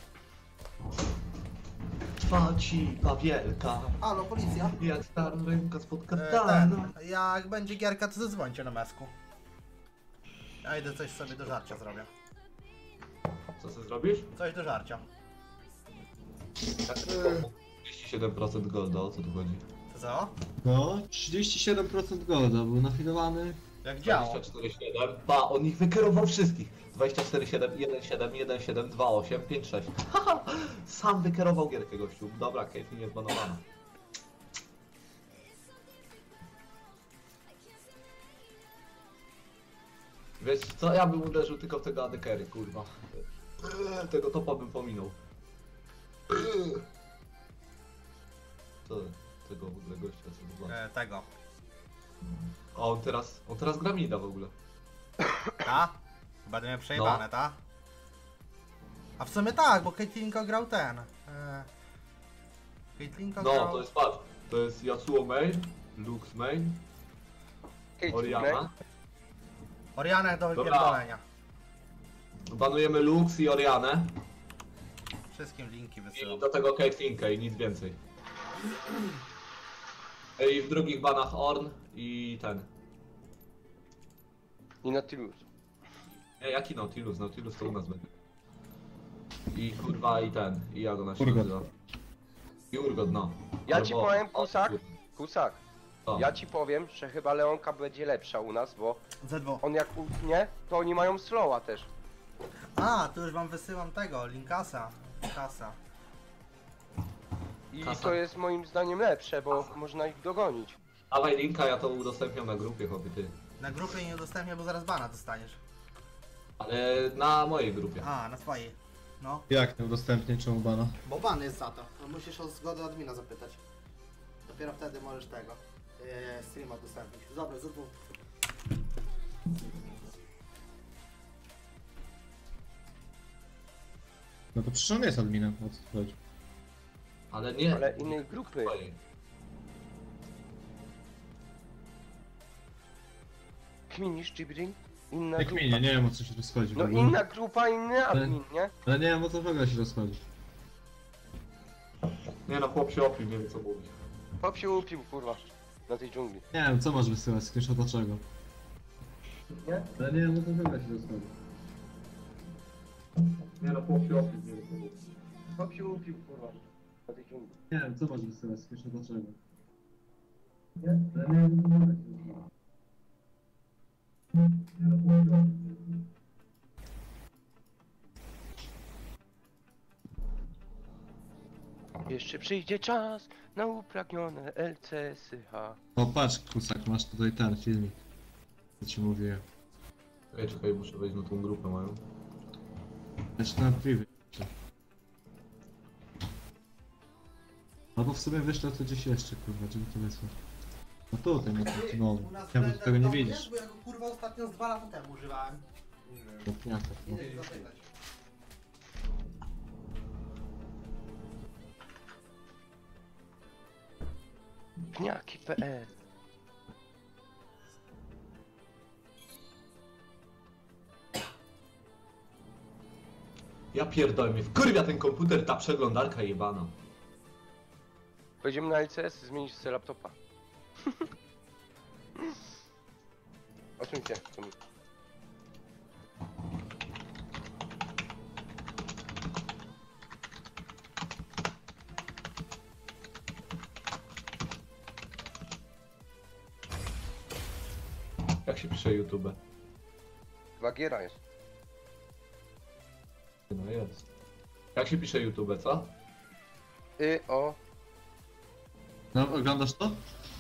Trwa cipa wielka. Halo, policja. Jak stara ręka spod E, katana. ten, jak będzie gierka, to zadzwońcie na mesku. Ja idę coś sobie do żarcia zrobię. Co sobie zrobisz? Coś do żarcia. trzydzieści siedem procent golda, o co tu chodzi? To co? No, trzydzieści siedem procent golda, był nafilowany. Jak działo? dwadzieścia cztery siedem. Pa, on ich wykierował wszystkich. dwadzieścia cztery siedem, jeden siedem, jeden siedem, dwa osiem, pięć sześć. Haha, sam wykierował gierkę gościu. Dobra, Caitlyn jest banowana. Wiesz co, ja bym uderzył tylko w tego A D carry, kurwa. Eee, Tego topa bym pominął. Eee. Co? Tego w ogóle gościa sobie zobaczyć. E, tego. A on teraz, on teraz gra mida w ogóle. Ta? Chyba miałem przejebane, ta? A w sumie tak, bo Caitlinko grał ten. E, Caitlinko No, grał... to jest patrz. To jest Yasuo main, Lux main, Oriana. Orianę do Dobra. wypierdolenia. Banujemy Lux i Orianę. Wszystkim linki I wysyłam. do tego Caitlinkę i nic więcej. I w drugich banach Orn i ten. I Nautilus. Nie, jaki Nautilus? Nautilus to u nas będzie. I kurwa i ten, i ja go na Urgot. nazywa. I Urgot, no. Ja ci Albo- powiem, Kusak, Kurwa. Kusak, Co? ja ci powiem, że chyba Leonka będzie lepsza u nas, bo Z dwa. on jak ultnie, to oni mają slowa też. A, to już wam wysyłam tego, Linkasa. Kasa. I Kasa. to jest moim zdaniem lepsze, bo można ich dogonić. Dawaj linka, ja to udostępniam na grupie, chłopie, ty. Na grupie nie udostępnię, bo zaraz bana dostaniesz. Ale na mojej grupie. A, na swojej. No. Jak nie udostępnię czemu bana? Bo ban jest za to. No, musisz o zgodę admina zapytać. Dopiero wtedy możesz tego yy, streama udostępnić. Dobra, z dwóch. No to przecież on jest adminem, o co tu chodzi? Ale nie. Ale innej grupy. Mojej. Kminisz, Jibrin? Inna Jak grupa. minie, nie wiem o co się rozchodzi w No ogóle. inna grupa, inny admin, nie? Ale nie wiem o co w ogóle się rozchodzi. Nie no, chłop się opił, nie wiem co mówi. Pop się upił, kurwa, na tej dżungli. Nie wiem, co masz wysyłać, screenshot od czego? Nie? Ale nie wiem o co w ogóle się rozchodzi. Nie no, chłop się opił, nie wiem co mówi. Pop się upił, kurwa, na tej dżungli. Nie wiem, co masz wysyłać, screenshot od czego? Nie? Ale nie wiem o co w ogóle się rozchodzi. Nie no, chłop się opił. Jeszcze przyjdzie czas na upragnione L C S H. O patrz, Kusak, masz tutaj ten filmik. Co ci mówiłem. Czekaj, czekaj, muszę wejść na tą grupę moją. Jeszcze na privy. Albo w sumie wyślę to gdzieś jeszcze, kurwa, żeby to wysłać. No tutaj, no to no. Ja bym tego nie widzisz. Bo ja go kurwa ostatnio z dwa lata temu używałem. To jaka, no. Idę go zapytać. Pniaki kropka pe el. Ja pierdolę mnie, wkurwia ten komputer, ta przeglądarka jebana. Pojedziemy na L C S, zmienić sobie laptopa. Odsuńcie, to mi. Jak się pisze YouTube? Chyba giera jest. No jest. Jak się pisze YouTube, co? Y, o, No, oglądasz to?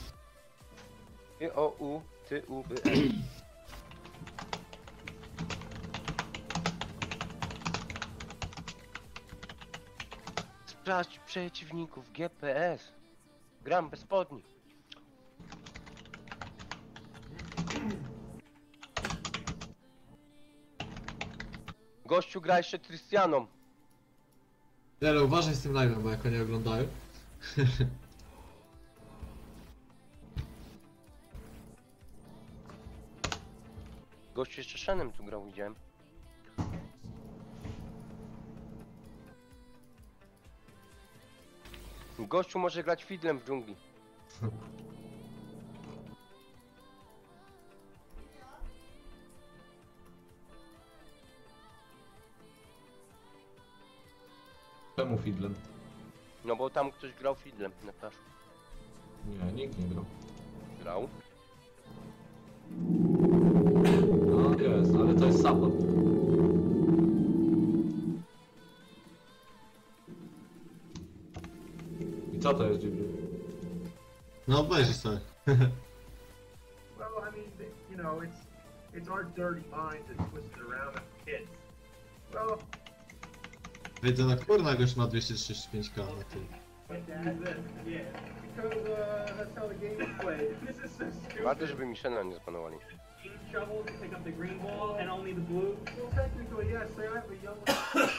y, o, u, ty, u, by, e. Sprawdź przeciwników G P S. Gram bez spodni. Gościu gra jeszcze Tristianą. Ale uważaj z tym live'em, bo jak oni oglądają. Gościu jeszcze Szenem tu grał, widziałem. Gościu może grać fiddlem w dżungli. Czemu Fidlen? No bo tam ktoś grał fiddlem na plażu. Nie, nikt nie grał. Grał? No jest, ale to jest support. I co to jest, Dziubry? No obejrzyj sobie. Well, I mean, you know, it's it's our dirty minds that twist it around as kids. Well, Widzę na kurna goś ma dwieście trzydzieści pięć K na tym. but that, yeah, because uh, that's how the game is played. This is so stupid. Ważne, żeby mi Shena nie zbanowali. Green shovel to pick up the green ball and only the blue. Well, technically, yes. Say I have a yellow.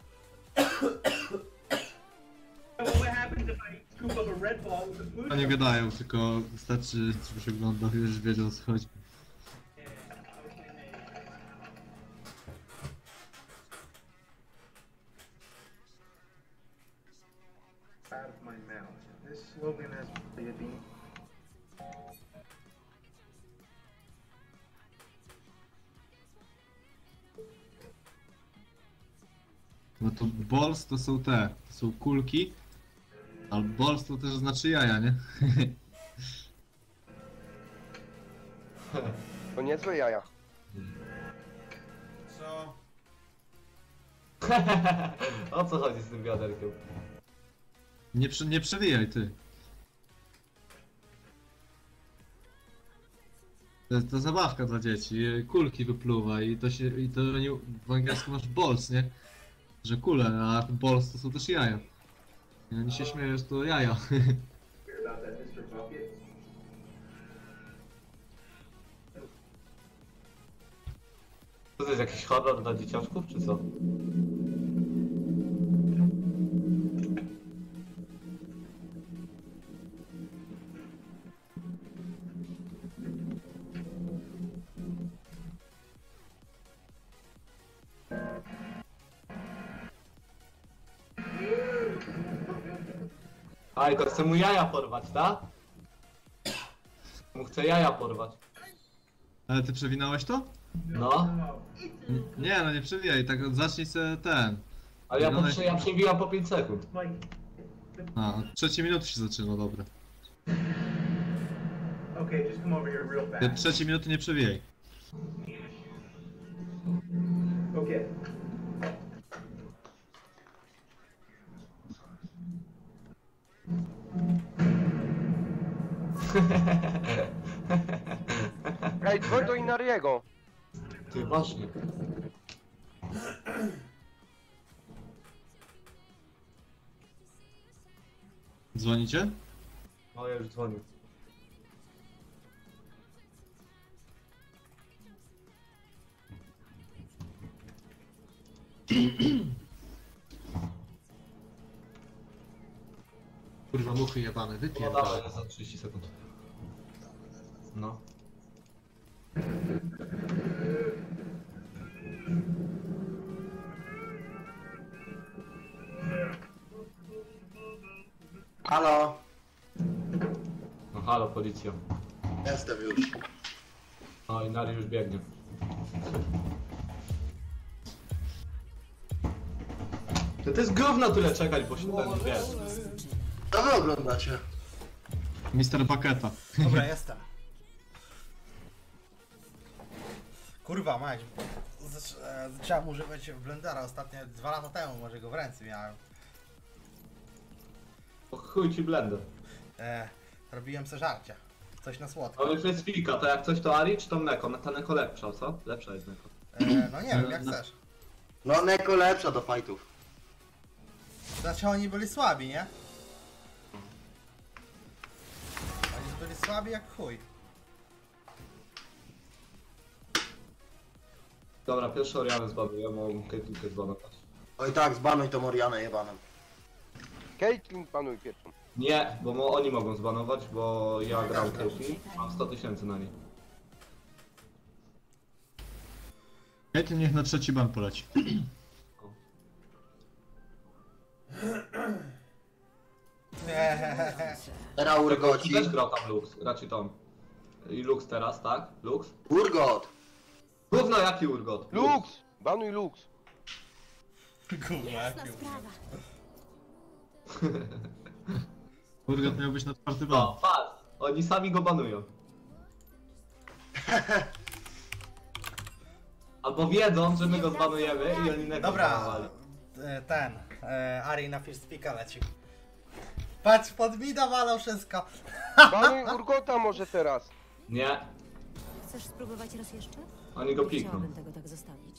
Well, what happens if I scoop up a red ball with a blue? To nie shovel? gadają, tylko wystarczy, żebyś oglądał i już wiedział o co chodzi. Yeah, okay, maybe. Out of my mouth. This slogan has really a bean. to balls to są te, to są kulki. Ale balls to też znaczy jaja, nie? To niezłe jaja. Co? O co chodzi z tym wiaderkiem? Nie, przy, nie przewijaj ty. To jest to zabawka dla dzieci, kulki wypluwa i to się, i to nie, w angielsku masz balls, nie? Że kule, a balls to są też jaja. I oni się śmieją, że to jaja. Hear about that, mister Bucket? To jest jakiś horror dla dzieciaczków, czy co? Aj, to chce mu jaja porwać, tak? Mu chce jaja porwać. Ale ty przewinąłeś to? No. N- Nie, no nie przewijaj, tak zacznij sobie ten. Ale ja, po, Wygląda- prze- ja przewijam po pięć sekund. Mike. A, od trzeciej minuty się zaczyna, dobra. Okay, just come over here real Te fast. trzeciej minuty nie przewijaj. Okay. Ej, dzwoń do Inariego. Ty właśnie. Dzwonicie? No ja już dzwonię. Kurwa muchy jebane, No wypierdolę. dawaj, za trzydzieści sekund. No. Halo? No halo, policja. Jestem już. No i Nari już biegnie. To, to jest gówno tyle czekać, bo się ten wiesz. Co wy oglądacie? mister Paketa. Dobra, jestem. Kurwa, mać. Zac e, zacząłem używać blendera ostatnio, dwa lata temu, może go w ręce miałem. O chuj ci blender. E, robiłem se żarcia. Coś na słodko. Ale to jest fika, to jak coś to Ari czy to Neko? Ta Neko lepsza, co? Lepsza jest Neko. E, no nie wiem, jak chcesz. No Neko lepsza do fightów. Znaczy oni byli słabi, nie? Oni byli słabi jak chuj. Dobra, pierwszy Orianę zbanuję, mogę Caitlynkę zbanować. Oj tak, zbanuj tą Orianę jebaną. Caitlyn panuj pierwszą. Nie, bo mo oni mogą zbanować, bo ja gram Caitlyn, mam sto tysięcy na niej. Ej, niech na trzeci ban poleci. Teraz Ty Urgoci. też grał tam Lux, raczej Tom. I Lux teraz, tak? Lux? Urgot! Gówno jaki Urgot? Lux! Banuj Lux! Kurwa, Jasna jaki sprawa. Urgot miał być na czwarty ban. No, patrz, oni sami go banują. Albo wiedzą, że my go zbanujemy i oni Neko Dobra, zbanowali. e, ten, e, Ari na First Picka leci. Patrz, pod mida walą wszystko. Banuj Urgota może teraz! Nie, Chcesz spróbować raz jeszcze? oni go Nie pikną. chciałabym tego tak zostawić.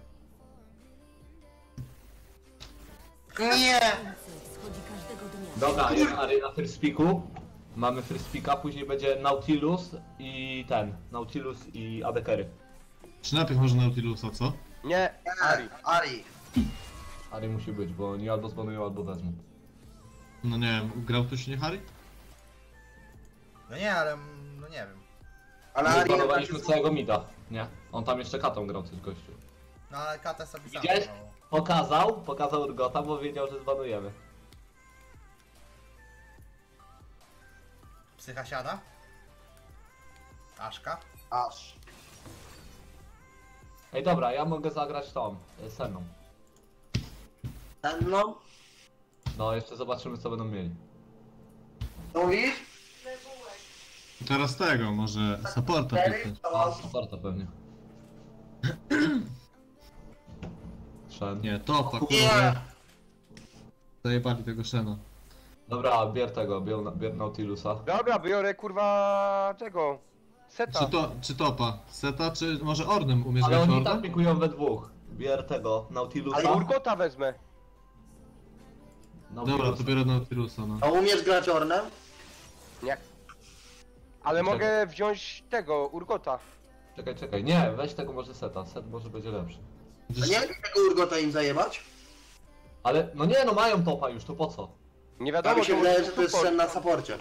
Nie! Schodzi każdego dnia. Dobra, jest Ari na first picku. Mamy first picka, później będzie Nautilus i ten, Nautilus i Adekery. Czy najpierw może Nautilusa, co? Nie, Ari. Ari. Ari musi być, bo oni albo zbanują, albo wezmą. No nie wiem, grał tu się nie Harry? No nie, ale mm, no nie wiem. Ale My Ari jednak zbanowaliśmy jest... całego mida, nie? On tam jeszcze katą grał coś gościu. No ale Kata sobie sam Widziałeś? znowu. Pokazał, pokazał Urgota, bo wiedział, że zbanujemy. Psycha siada. Aszka. Aż. Ej dobra, ja mogę zagrać tą, e, Senną. Ten no. No, jeszcze zobaczymy co będą mieli. To mówisz? Teraz tego, może supporta piknąć. A, Sparta pewnie. Shen. Nie, topa, Nie. kurwa. Zajebali tego Shena. Dobra, bier tego, bier, bier Nautilusa. Dobra, biorę kurwa tego. Seta. Czy, to, czy topa? Seta, czy może Ornem umiesz Ale grać oni tam Ornem? pikują we dwóch. Bier tego, Nautilusa. Ale Urgota wezmę. Nautilusa. Dobra, to biorę Nautilusa, no. A umiesz grać Ornem? Nie. Ale Czekaj. mogę wziąć tego, Urgota. Czekaj, czekaj, nie, weź tego może Seta, Set może będzie lepszy. A nie lepiej tego Urgota im zajebać? Ale, no nie, no mają topa już, to po co? Nie A wiadomo, mi się to wydaje, może że to jest support. Shen na saporcie.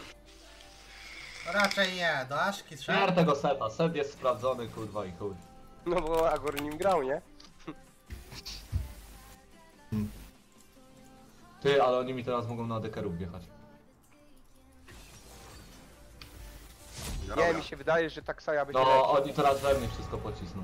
Raczej nie, do Aszki Bier trzeba. tego Seta, Set jest sprawdzony, kurwa i chuj. No bo Agor nim grał, nie? Ty, ale oni mi teraz mogą na dekerów wjechać. Nie, mi się wydaje, że Taksaja będzie No, lepszy. oni teraz we mnie wszystko pocisną.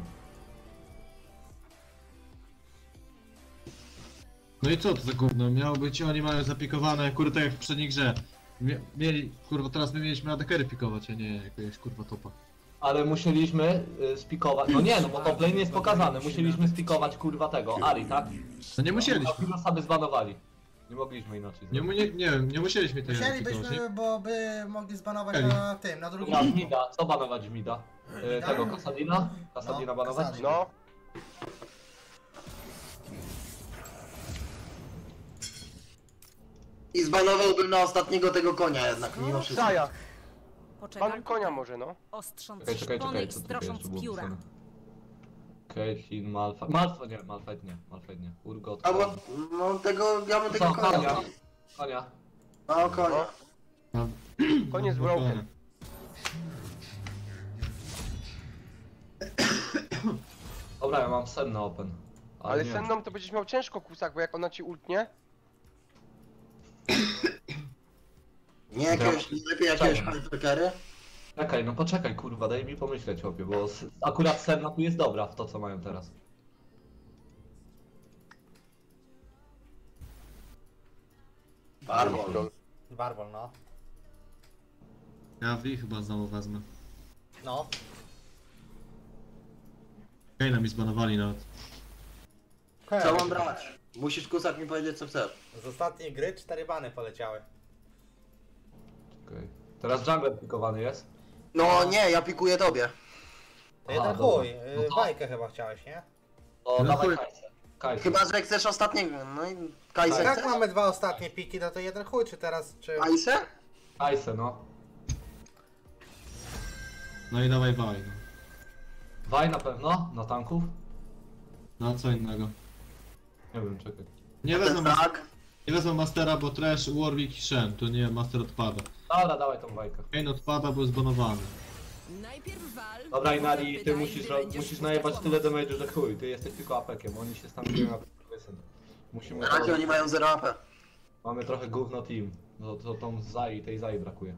No i co to za gówno? Miało być, oni mają zapikowane, kurde, tak jak w poprzedniej grze. Mie mieli, kurwa, teraz my mieliśmy adekery pikować, a nie jakiegoś kurwa topa. Ale musieliśmy y, spikować, no nie, no bo top lane jest pokazane, musieliśmy spikować kurwa tego, Ari, tak? No nie musieliśmy. Nautilusa by zbanowali. Nie mogliśmy inaczej Nie, mu- nie, nie wiem, nie musieliśmy tego pikować. Musielibyśmy, bo by mogli zbanować Eli. na tym, na drugim. Dobra, Mida, co banować w Mida? Y, Mida? tego, Kasadina? Kasadina No, banować? Kasadin. No, I zbanowałbym na ostatniego tego konia jednak, mimo wszystko. Taksaja. Poczekam Pan konia tutaj, może, no. ostrząc Czekaj, czekaj, szpony czekaj, i co tutaj strosząc jeszcze było pióra. pisane? Caitlyn, Malphite, Malphite nie, Malphite nie, Malphite nie, Urgot. Albo, no tego, ja bym tego Co, konia. konia? Konia. No konia. No, Koniec no, broken. konia. Dobra, ja mam sen na open. Ale nie. Senną to będziesz miał ciężko, Kusak, bo jak ona ci ultnie, Nie jakiegoś, nie lepiej jakiegoś Czemu? hypercarry? Czekaj, no poczekaj kurwa, daj mi pomyśleć chłopie, bo s- akurat Senna tu jest dobra w to co mają teraz. Barbol. Barbol, no. Ja V chyba znowu wezmę. No. Kaina mi zbanowali nawet. Co mam brać? Musisz Kusak mi powiedzieć co chcesz. Z ostatniej gry cztery bany poleciały. Okej. Teraz jungler pikowany jest? No nie, ja pikuję tobie. To jeden Aha, chuj, dobra. y, No to- bajkę chyba chciałeś, nie? O, No dawaj chuj. Kajsę. Kajsę. Chyba, że chcesz ostatniego. No i A Kajsę tak chcesz? mamy dwa ostatnie piki, no to jeden chuj, czy teraz, czy... Kajsę? Kajsę, no. No i dawaj Vaj, no. Waj na pewno, na tanków? No co innego. Nie wiem, czekaj. Nie wezmę, Ten mas tak. nie wezmę Mastera, bo Trash, Warwick i Shen, to nie, Master odpada. Dobra, dawaj tą bajkę. Kane odpada, bo jest banowany. Najpierw wal, Dobra potem Inari, ty pytaj, musisz, gdy ro- będziesz musisz szukać najebać tyle pomocy. damage'u, że chuj, ty jesteś tylko apekiem, oni się stanowią na wysyn. Musimy... Na razie oni mają zero A P. Mamy trochę gówno team. No to tą Zai, tej Zai brakuje.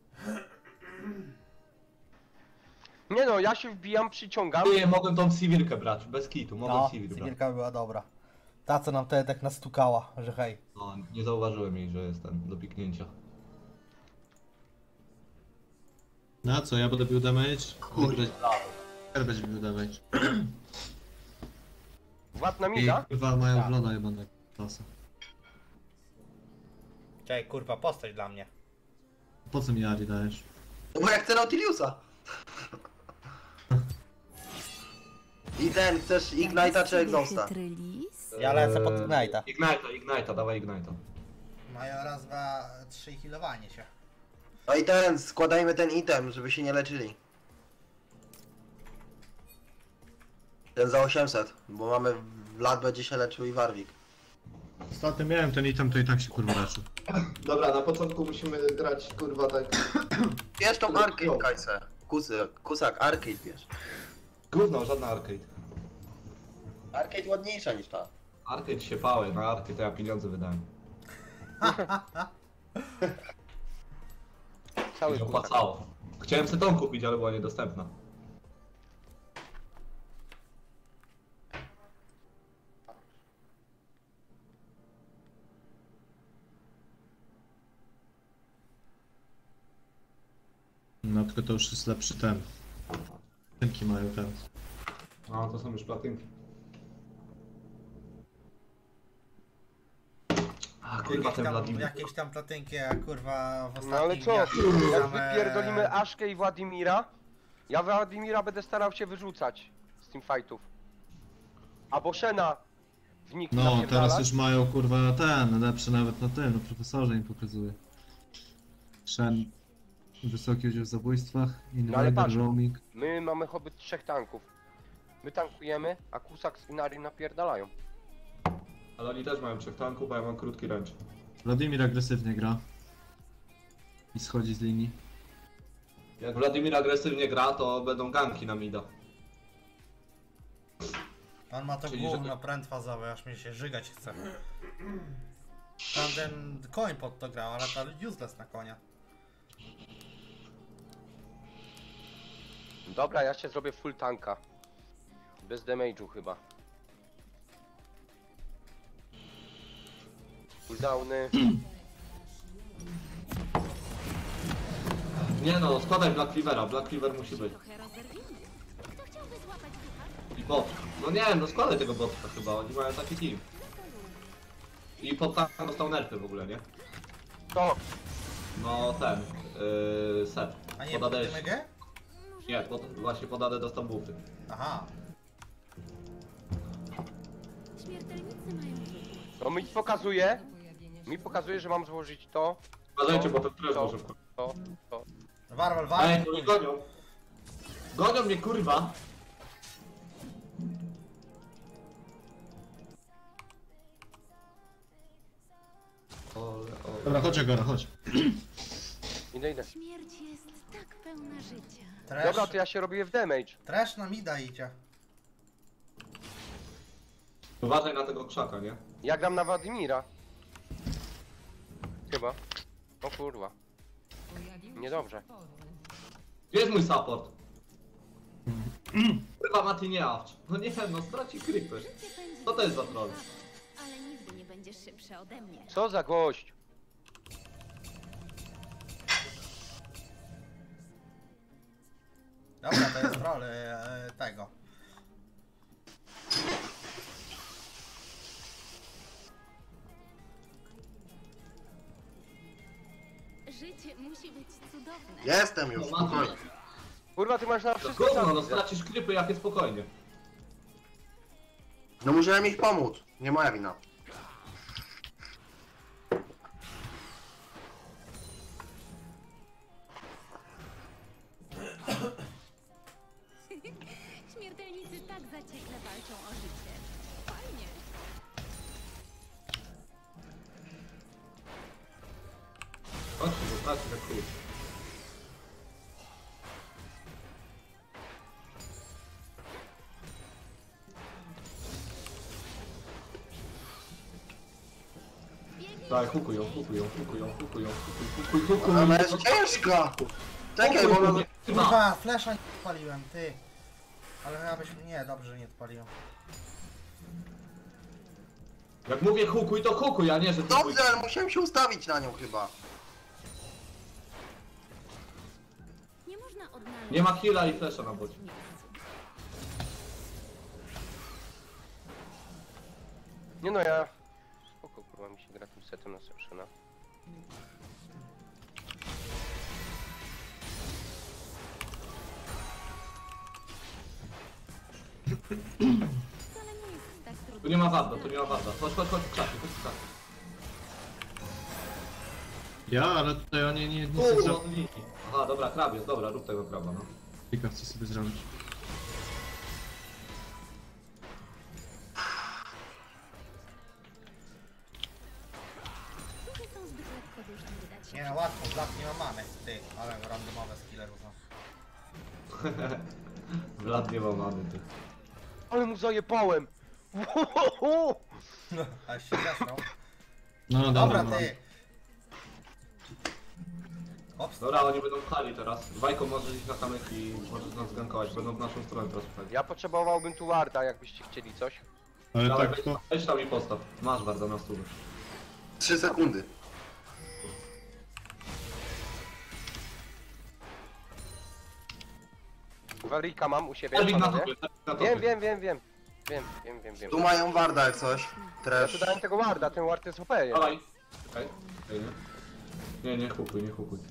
nie no, ja się wbijam, przyciągam. Nie, mogłem tą Sivirkę brać, bez kitu, mogłem No, Sivir brać. Sivirka była dobra. Ta co nam wtedy tak nastukała, że hej. No, nie zauważyłem jej, że jest ten, do piknięcia. No co, ja będę bił damage? Kurde, Her będzie bił damage. Wład na I mida. kurwa mają Tak. wlona jebane klasa. Czekaj, kurwa, postać dla mnie. Po co mi Ari dajesz? No bo jak chcę Nautiliusa. I ten, chcesz Ignite'a czy Exhausta? Chytry lis? Ja lecę pod Eee, Ignite'a. Ignite'a, Ignite'a, dawaj Ignite'a. Mają raz, dwa, trzy healowanie się. No i ten, składajmy ten item, żeby się nie leczyli. Ten za osiemset, bo mamy Vlad będzie się leczył i Warwick. Ostatnio miałem ten item, to i tak się kurwa leczył. Dobra, na początku musimy grać kurwa tak... Bierz tą Arcade, Kajsę. Kusy, kusak, Arcade bierz. Gówno, żadna arcade. Arcade ładniejsza niż ta. Arcade się pały, na arcade to ja pieniądze wydałem. Cały Mi się Kusak. opłacało. Chciałem sobie tą kupić, ale była niedostępna. tylko to już jest lepszy ten. Tynki mają ten. No to są już platynki. A kurwa Jakieś ten tam, Wladimir. jakieś tam platynki, a kurwa w ostatnich No ale co, dniach jak same- wypierdolimy Aszkę i Władimira, ja Władimira będę starał się wyrzucać z teamfightów. A Boszena w nich No, napierdalać. teraz już mają kurwa ten, lepszy nawet na tym, no profesorze im pokazuje. Shen, wysoki udział w zabójstwach, No ale invader, patrz. roaming. My mamy choby trzech tanków. My tankujemy, a Kusak z Inari napierdalają. Ale oni też mają trzech tanków, a ja mam krótki ręcz. Wladimir agresywnie gra. I schodzi z linii. Jak Wladimir agresywnie gra, to będą ganki na mida. On ma to Czyli, że gówno to- prędfazowe, aż mi się żygać chce. Tam ten koń pod to grał, ale to useless na konia. Dobra, ja się zrobię full tanka. Bez damage'u chyba. Cooldowny. Nie no, składaj Black Cleavera, Black Cleaver musi być. Trochę rozerwimy. Kto chciałby złapać ducha? I bot. No nie no składaj tego botka chyba, oni mają taki team. I pod tank dostał nerfy w ogóle, nie? To! No ten, yy, set. A nie Pod pod A D. tym E G? Nie, pod, właśnie pod A D dostał buffy. Aha. Śmiertelnicy mają wybór. No mi pokazuje, mi pokazuje, że mam złożyć to, Uważajcie, To- bo ten też to- może wchodzić. to, to. Warwol, Ej, warwol. to mnie gonią. Gonią mnie kurwa. Ole, ole. Dobra, chodź Agora, chodź. Idę, idę. Śmierć jest tak pełna życia. Dobra, Trash, to ja się robię w damage. trash na mida idzie. Uważaj na tego krzaka, nie? Ja gram na Władimira. Chyba. O kurwa. Niedobrze. Gdzie jest mój support? Kurwa Mati nie awcz. No nie, no straci creeper. Życie będzie Co to jest za troll? ale nigdy nie będziesz szybszy ode mnie. Co za gość? Dobra, to jest roll e, tego. Życie musi być cudowne. Jestem już, spokojnie. Kurwa, ty masz na To wszystko gówno, czas, no widzę. stracisz creepy jakie spokojnie. No musiałem ich pomóc. Nie moja wina. Śmiertelnicy tak zaciekle walczą o życie. Fajnie. Chodźcie, bo straci jak chuj. Daj, hukuj ją, hukuj ją, hukuj ją, hukuj ją, hukuj, hukuj, hukuj. Ona jest ciężka! Czekaj, bo ona... Kurwa, flesza nie odpaliłem, ty. Ale chyba byś... Nie, dobrze, że nie odpaliłem. Jak mówię hukuj, to hukuj, a nie, że hukuj. Dobrze, ale musiałem się ustawić na nią chyba. Nie można odnaleźć... Nie ma heala i flesza na bocie. w miejscu. Nie no, ja... Spoko, kurwa, mi się gra tym setem na Seszyna. Wcale nie jest tak trudno. Tu nie ma warda, tu nie ma warda. Chodź, chodź, chodź, krzaki, chodź, krzaki. Ja, ale tutaj oni nie, nie chcą Uuu, zrobić. od linii. Aha, dobra, krab jest, dobra, rób tego kraba, no. Kilka chce sobie zrobić. Duchy są zbyt lekkoduszne, by dać się Nie no, łatwo, Black nie ma mamy. Ty, ale randomowe skille różne. Vlad nie ma many, ty. Ale mu zajebałem! Ale się zesrał. No dobra, Dobra, dobra. ty. Ops. Dobra, oni będą pchali teraz. Wajko może iść na kamek i może nas zgankować. Będą w naszą stronę teraz pchali. Ja potrzebowałbym tu warda, jakbyście chcieli coś. Ale Dawaj, tak weź, to... weź tam i postaw. Masz warda na stół. Trzy sekundy. Warika mam u siebie, Erwin na panowie. topie, na topie. Wiem, wiem, wiem, wiem. Wiem, wiem, wiem, wiem. Tu mają warda jak coś. Ja tu Trash. dałem tego warda, ten ward jest O P. Dawaj. Czekaj. Ej, nie. Nie, nie hukuj, nie hukuj.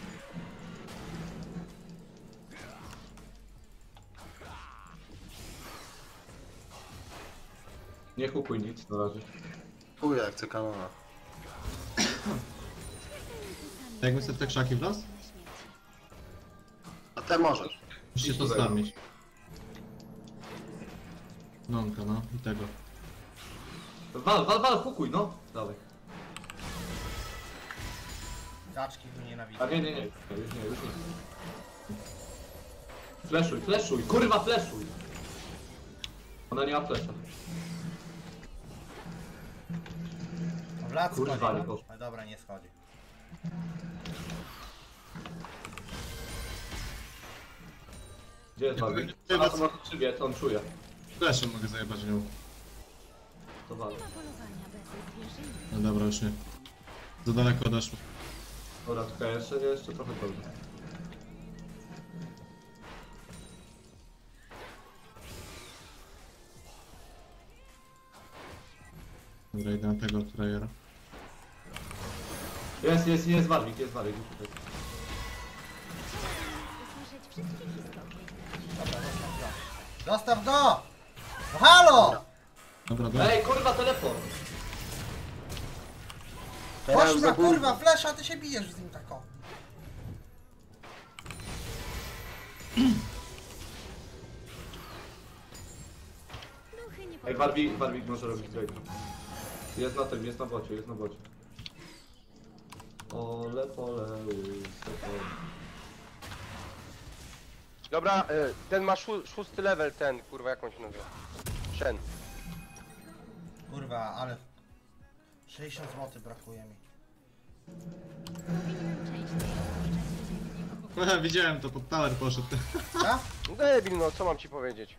Nie hukuj nic na razie. Chuj jak chcę kanona. Jakbym sobie w te krzaki wlazł? A te możesz. Musicie to starmić. Nonka, no i tego. Wal, wal, wal, hukuj, no. Dawaj. Zaczki tu nienawidzę. A nie, nie, nie. Już nie, już nie. Fleszuj, fleszuj, kurwa fleszuj. Ona nie ma flesza. W lat Kurwa, schodzi, nie no? poszło. Ale dobra, nie schodzi. Gdzie jest Barbie? Ona to może przybiec, on czuje. Fleszem mogę zajebać nią. To wal. Na polowania bez zwierzyny. No dobra, już nie. Za daleko odeszło. Dobra, czekaj, jeszcze, jeszcze trochę dobrze. Dobra, idę na tego frajera. Jest, jest, jest Warwik, jest Warwik. Już tutaj. Usłyszeć wszystkie historie. Dobra, zostaw go. Zostaw go! No halo! Dobra, dobra. Ej, kurwa, telefon! Teraz Chodź za na pół- kurwa, flesza, ty się bijesz z nim tako. Duchy nie Ej, Warwik, Warwik może robić Drake'a. Jest na tym, jest na bocie, jest na bocie. Ole, pole, łyse, pole. Dobra, y, ten ma szó szósty level, ten, kurwa, jak on się nazywa? Shen. Kurwa, ale... sześćdziesiąt złotych brakuje mi. powinienem częściej opuszczać ziemię. Widziałem to, pod tower poszedł. Co? No debil, no, co mam ci powiedzieć?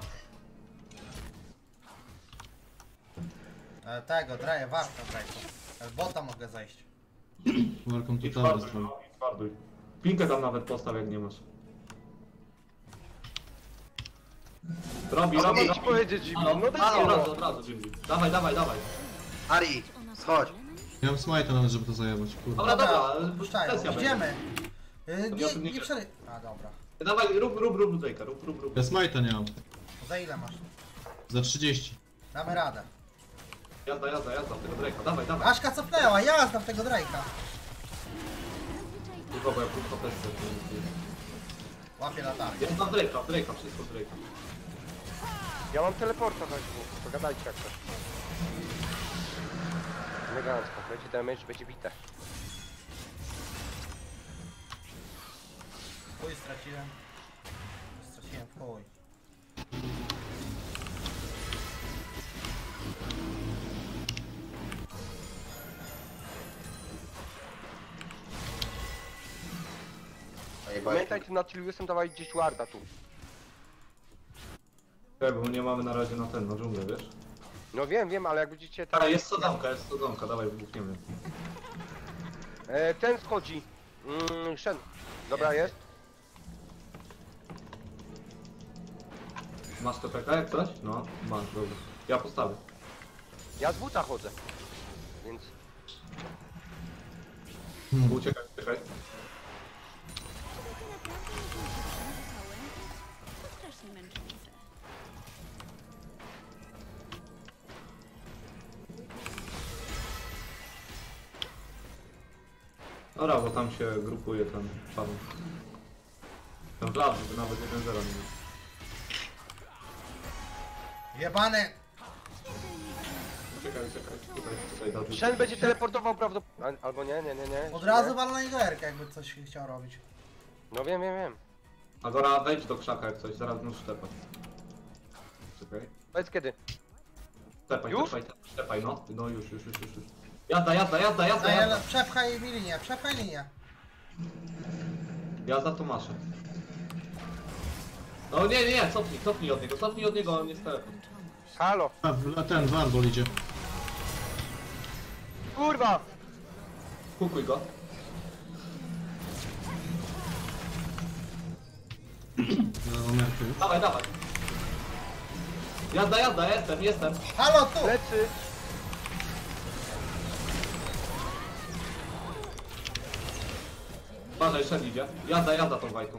E, tego, draje, warto Drake'u. Z bota mogę zejść. Welcome to I tower twarduj, stoi. no, i twarduj. Pinkę tam nawet postaw, jak nie masz. Robi, Co robi, mam ci robi. powiedzieć, Jimmy? Halo, No halo, od debil, razu, no. od razu, Jimmy. Dawaj, dawaj, dawaj. Ari, schodź. Ja mam smite'a nawet, żeby to zajebać, kurwa. Dobra, dobra, puszczają, presja idziemy. Y, Ja nie, tu nie- nie przery... A, dobra. będzie. Dawaj, rób, rób, rób Drake'a, rób, rób, rób. Ja smite'a nie mam. Za ile masz? Za trzydzieści. Damy radę. Jazda, jazda, jazda, w tego Drake'a, dawaj, dawaj. Aszka cofnęła, jazda w tego Drake'a. Tylko, bo ja krótko też chcę. Łapie latarkę. Jest na Drake'a, w Drake'a, wszystko w Drake'a. Ja mam teleporta weź mu, pogadajcie jak to. Elegancko, będzie damage, będzie bite. Chuj straciłem. Straciłem w chuj. Pamiętaj, ty na Tiliusem dawaj gdzieś warda tu. Nie, bo nie mamy na razie na ten, na dżunglę, wiesz? No wiem, wiem, ale jak będziecie Ale teraz... jest sadzonka, jest sadzonka, dawaj, wybuchniemy. E, ten schodzi. Mm, Shen. Dobra, jest. Masz to P K jak coś? No, masz, dobra. Ja postawię. Ja z buta chodzę. Więc... Hmm. Uciekaj, uciekaj. Duchy naprawdę nie znają to strasznie męczące. Dobra, bo tam się grupuje ten pan. Ten Vlad, żeby nawet jeden zero nie miał. Jebany! Uciekaj, uciekaj, tutaj, tutaj, dobrze. Shen będzie teleportował prawdopodobnie... Albo nie, nie, nie, nie. Od razu nie. walę na jego erkę, jakby coś chciał robić. No wiem, wiem, wiem. Agora, wejdź do krzaka jak coś, zaraz możesz sztepać. Czekaj. Powiedz kiedy. Sztepaj, Już? sztepaj, sztepaj, no. No już, już, już, już. już. Jazda, jazda, jazda, jazda, Daję, jazda. przepchaj mi linię, przepchaj linię. Jazda Tomasza. No nie, nie, nie, cofnij, cofnij od niego, cofnij od niego, on jest telefon. Halo. A, w- a ten Warbol idzie. Kurwa! Kukuj go. No, Merky. Dawaj, dawaj. Jazda, jazda, jestem, jestem. Halo, tu! Lecy! Uważaj, Shen idzie. Jazda, jazda tą wajką.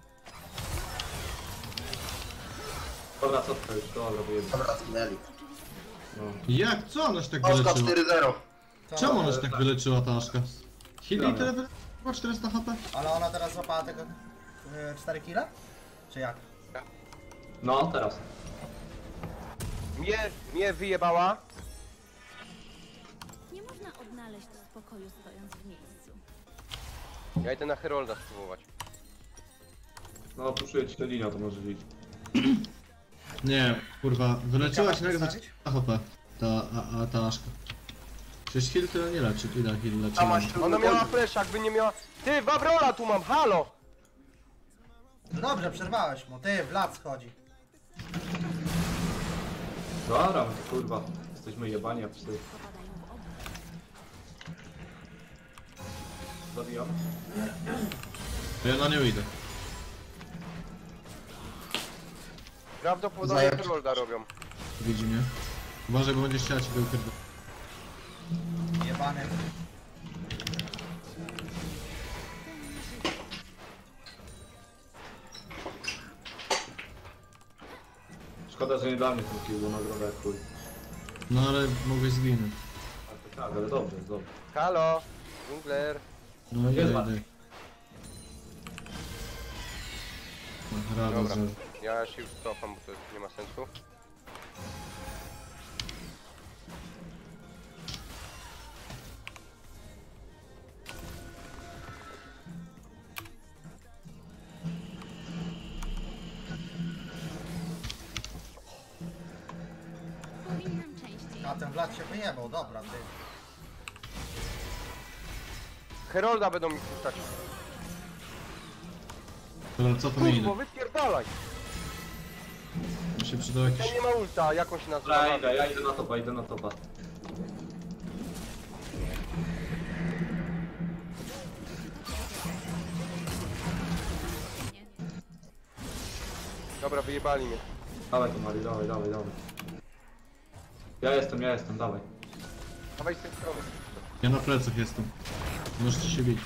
Dobra, co to już? Dobra, wyjedzie. Dobra, zginęli. No. Jak? Co ona się tak Oszka wyleczyła? cztery zero. Co? Czemu ona się tak wyleczyła, ta Aszka? Hili Dobra. tyle wyleczyła? Ma czterysta H P? Ale ona teraz złapała tego... Yy, cztery kile? Czy jak? No, teraz. Mnie, mnie wyjebała. Nie można odnaleźć spokoju stojąc w miejscu. Ja idę na Herolda spróbować. No, puszuję ci tę linię, to może iść. Nie, kurwa, wyleczyła się nagle za Postawić? czterysta H P. Ta, a, a ta Aszka. Przecież heal tyle nie leczy, ile heal leczy? A masz tu Ona miała flash, jakby nie miała... Ty, Wawrola tu mam, halo! No dobrze, przerwałeś mu. Ty, Vlad schodzi. Dobra, no to kurwa. Jesteśmy jebani jak psy. Popadają w obłok. Zabijam. Ja na nią idę. Prawdopodobnie Zajeb- Herolda robią. Widzi mnie. Uważaj, bo będziesz chciała ciebie upierdolić. Jebany. Szkoda, że nie dla mnie ten kill, bo nagroda jak chuj. No ale mogłeś zginąć. Tak, tak, ale dobrze, jest dobrze. Halo, Jungler. No idę, Jest idę. No, rada, Dobra. że... Ja się już cofam, bo to nie ma sensu. Powinnam częściej. A ten Vlad się wyjebał, dobra, ty. Herolda będą mi puszczać. Dobra, co tam idę? Kurwo, wypierdalaj! Mi się przydał jakiś... Ten nie ma ulta, jak on się nazywa? Dobra, ja idę, ja idę na topa, idę na topa. Dobra, wyjebali mnie. Dawaj tu Mari, dawaj, dawaj, dawaj. Ja jestem, ja jestem, dawaj. Dawaj z tej strony. Ja na plecach jestem. Możecie się bić.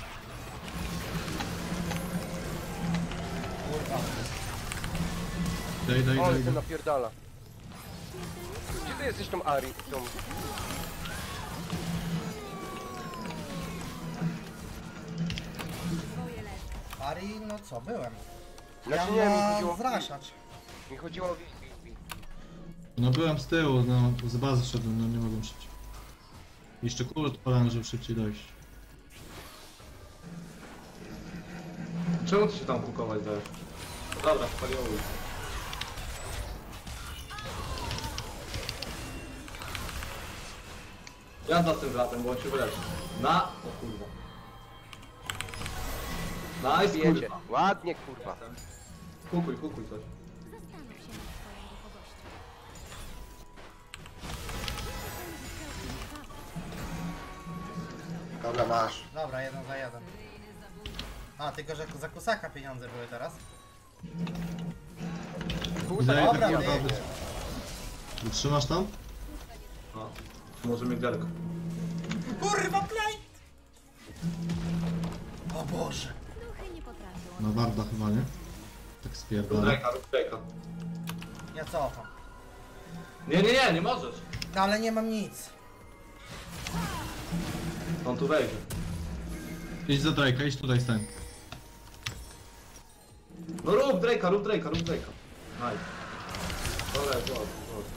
Kurwa. Daj, daj, O, daj. ten daj. napierdala. Gdzie ty jesteś tą Ari? Tą... Ari, no co, byłem. Znaczy ja nie, mi mam chodziło... zraszać. Mi chodziło o Wi- No byłem z tyłu, no z bazy szedłem, no nie mogłem szybciej. Jeszcze kulę odpalałem, żeby szybciej dojść. Czemu ty się tam kukować dajesz? Dobra, spaliło ulicę. Jazda z tym latem, bo on się wyleczy. Na... O kurwa. Nice, Wiecie. kurwa. Ładnie, kurwa. Kukuj, kukuj coś. Zastanów się nad swoją duchowością. Dobra, masz. Dobra, jeden za jeden. A, tylko że za kusaka pieniądze były teraz. Daj, Dobra, tak, ty. ja Utrzymasz tam? No. Może mieć delko. Kurwa, play! O Boże. Duchy nie potrafią. Na warda chyba, nie? Tak Rób spierdala. Drake'a, rób Drake'a. Ja cofam. Nie, nie, nie, nie możesz. No, ale nie mam nic. On tu wejdzie. Idź za Drake'a, idź tutaj stań. No rób Drake'a, rób Drake'a, rób Drake'a. Nice. Dobra, jest ładnie, ładnie.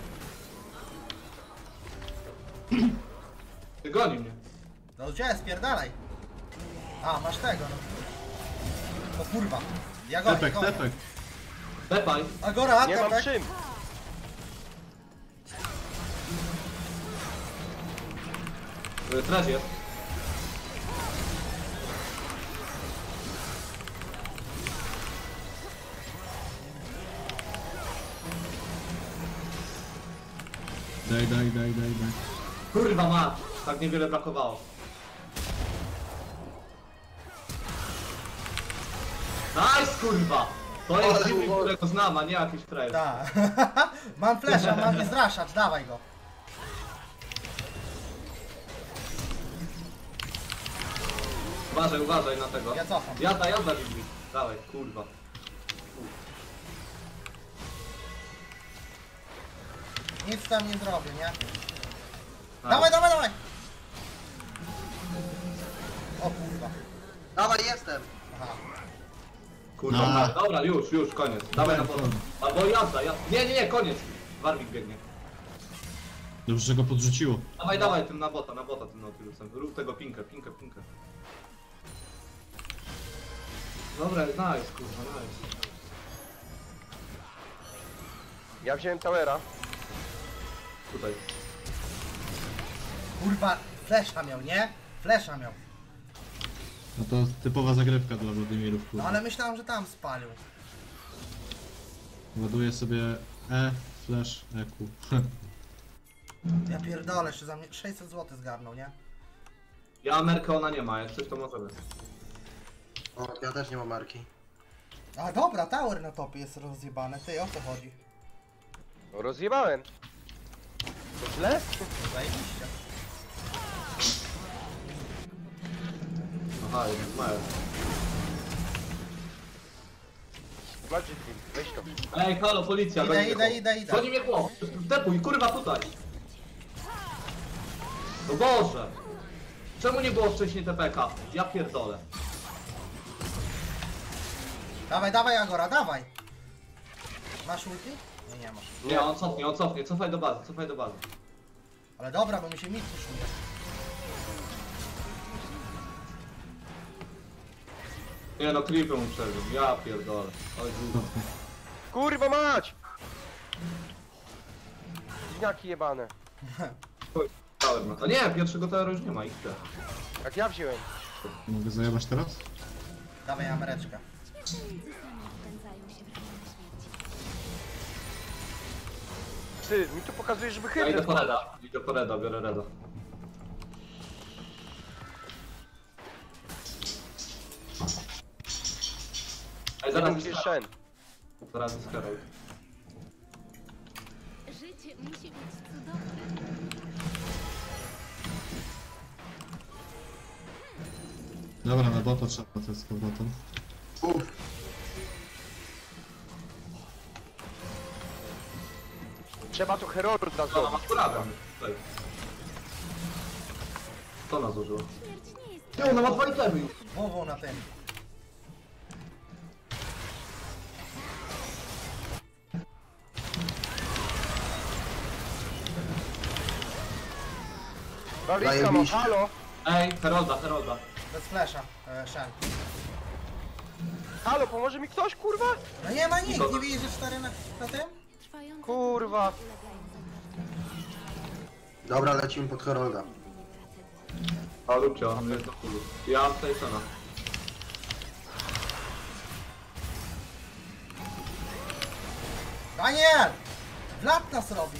Ty goni mnie. No gdzie, spierdalaj. A, masz tego, no. O kurwa. Ja go Tepek, tepek. Tepaj. Agora, Nie mam tepek. czym. Y, Trash jest. Daj, daj, daj, daj, daj. Kurwa mać, tak niewiele brakowało. Nice kurwa! To jest Jimmy, którego znam, a nie jakiś frajer. Tak. Mam flesza, mam zraszacz, dawaj go. Uważaj, uważaj na tego. Ja cofam. Jazda, jazda Jimmy. Dawaj, kurwa. Nic tam nie zrobię, nie? Tak. Dawaj, dawaj, dawaj! O kurwa. Dawaj, jestem! Aha. Kurwa, No. tak, dobra, już, już, koniec. Dawaj na bota. Albo jazda, jazda. Nie, nie, nie, koniec. Warwick biegnie. Dobrze, że go podrzuciło. Dawaj, dawaj, tym na bota, na bota tym Nautilusem. Rób tego pinkę, pinkę, pinkę. Dobra, nice, kurwa, nice. Ja wziąłem towera. Tutaj. Kurwa, flesza miał, nie? Flesza miał. No to typowa zagrywka dla Władimirów, No kurwa. ale myślałem, że tam spalił. Ładuję sobie E, flash, E Q. Ja pierdolę, jeszcze za mnie sześćset złotych zgarnął, nie? Ja Amerykę ona nie ma, jak coś to możemy. O, ja też nie mam marki. A dobra, tower na topie jest rozjebane, ty o co chodzi? No rozjebałem. To źle? Zajebiście. Aha, jednak mają. Magic Team, weź to. Ej, halo, policja, Idę, goni mnie idę, chłop. idę, idę. Goni mnie chłop, depuj, kurwa, tutaj. No Boże. Czemu nie było wcześniej T P K? Ja pierdolę. Dawaj, dawaj Agora, dawaj! Masz ulti? Nie, nie masz. Nie, on cofnie, on cofnie, cofaj do bazy, cofaj do bazy. Ale dobra, bo mi się mit puszuje. Nie no, creepy mu przeżył, ja pierdolę. Oj, długo. Kurwa mać! Zniaki jebane. Tower ma. A nie, pierwszego toweru już nie ma, ich te. Jak ja wziąłem. Mogę zajebać teraz? Dawaj Amereczkę. Wpędzają się w rolę śmierci. Ty, mi tu pokazuje, żeby Ja idę hydrę po reda, idę po reda, biorę reda. Ej, zaraz gdzieś jest szen. Zaraz jest Herald. Życie musi być cudowne. Dobra, na bota trzeba to z powrotem. Uff. Trzeba to Herolda No, zrobić. masz poradę. Tutaj. Co nas użyło? Śmierć nie jest Ty, ona ma dwa itemy już. Głową na tym. Waliska mam, Zajebiście. halo! Ej, Herolda, Herolda. Bez flesza, e, Shen. Halo, pomoże mi ktoś, kurwa? No nie ma nikt, nie widzisz, że cztery na, na tym? trwające. Kurwa. Ulegają zagrożeniu. Dobra, lecimy pod Herolda. A róbcie, on jest do kulu. Ja mam tutaj cena. Daniel! Vlad nas robi.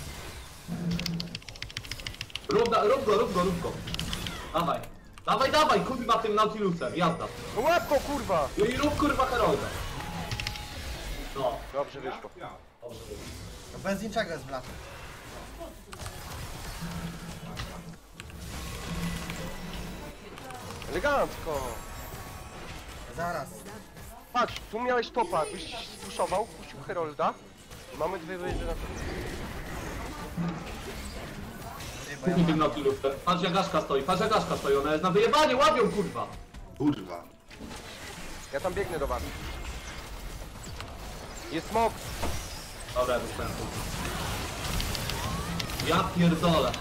Rób, da- rób go, rób go, rób go. Dawaj. Dawaj, dawaj, kurwa tym Nautilusem, jazda. No łapko, kurwa! I rób kurwa Herolda. No. Dobrze wyszło. No bez niczego jest Vlad. Elegancko. Zaraz. Patrz, tu miałeś topa, byś spuszował, puścił Herolda. Mamy dwie wyjście na to. Ty, bo ja Kupi tym mam. Nautilusem. Patrz jak Aszka stoi, patrz jak Aszka stoi, ona jest na wyjebanie, łapią kurwa. Kurwa. Ja tam biegnę do was. Jest smok. Dobra, ja dostałem tu. Ja pierdolę.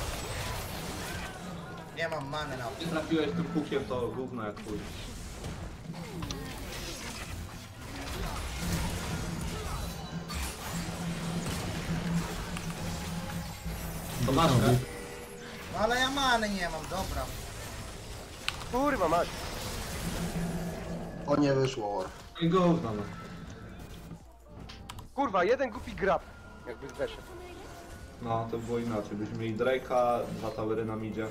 Nie mam many na to. Nie trafiłeś tym pukiem, to gówno jak chuj. To masz, nie? No ale ja many nie mam, dobra. Kurwa mać. O, nie wyszło. I gówno no. Kurwa, jeden głupi grab. Jakby weszedł. No, to było inaczej. Byśmy mieli Drake'a, dwa towery na midzie.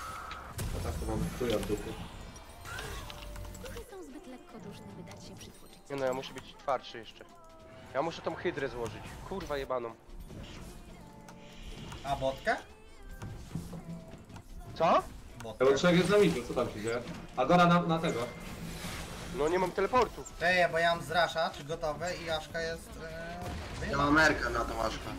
A tak to mamy chuja w dupie. Duchy są zbyt lekkoduszne, by dać się przytłoczyć Nie no, ja muszę być twardszy jeszcze. Ja muszę tą hydrę złożyć. Kurwa jebaną. A botkę? Co? Botkę. Bo trzech jest na midzie, co tam się dzieje? Agora na, na tego. No nie mam teleportu. Ej, bo ja mam zraszacz gotowy i Aszka jest... Yy, Ja mam merkę na tą Aszkę.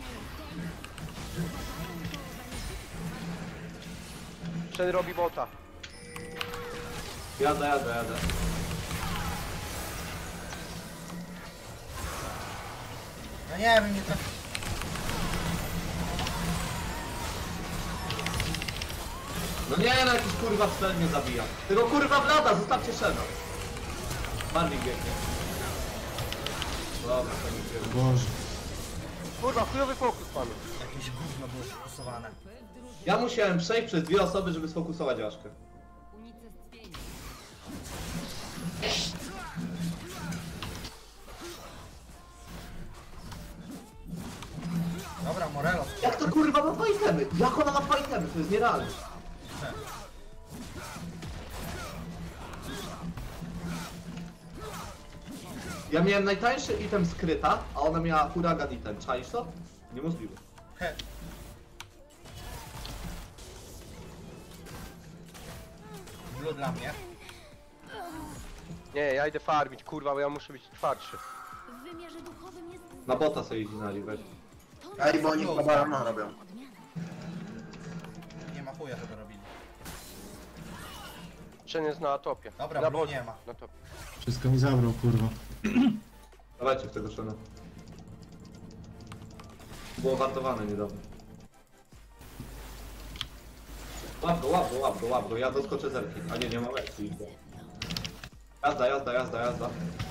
Shen robi bota. Jadę, jadę, jadę. No nie wiem, nie trafi... No nie, no jakiś kurwa cel mnie zabija. Tego kurwa Vlada, zostawcie Shena. Bardziej biegnie. Dobra, to nic nie. Boże. Kurwa, chujowy fokus panu. Jakieś gówno było sfokusowane. Ja musiałem przejść przez dwie osoby, żeby sfokusować Aszkę. Unicestwienie. Dobra, Morelos. Jak to kurwa ma dwa itemy? Jak ona ma dwa itemy? To jest nierealne. Ja miałem najtańszy item skryta, a ona miała huragan item. Czaisz to? Niemożliwe. He. Blue dla mnie. Nie, ja idę farmić, kurwa, bo ja muszę być twardszy. W wymiarze duchowym jest... Na bota sobie idź na weź. Ej, bo oni chyba barona robią. Nie ma chuja, żeby robili. Shen jest na topie. Dobra, na Blue bocie, nie ma. Na topie. Wszystko mi zabrał, kurwa. Dawajcie w tego Shena. Było wartowane niedawno. Łap go, łap go, łap go, łap go. Ja doskoczę zerki. A nie, nie mam lekcji. Jazda, jazda, jazda, jazda.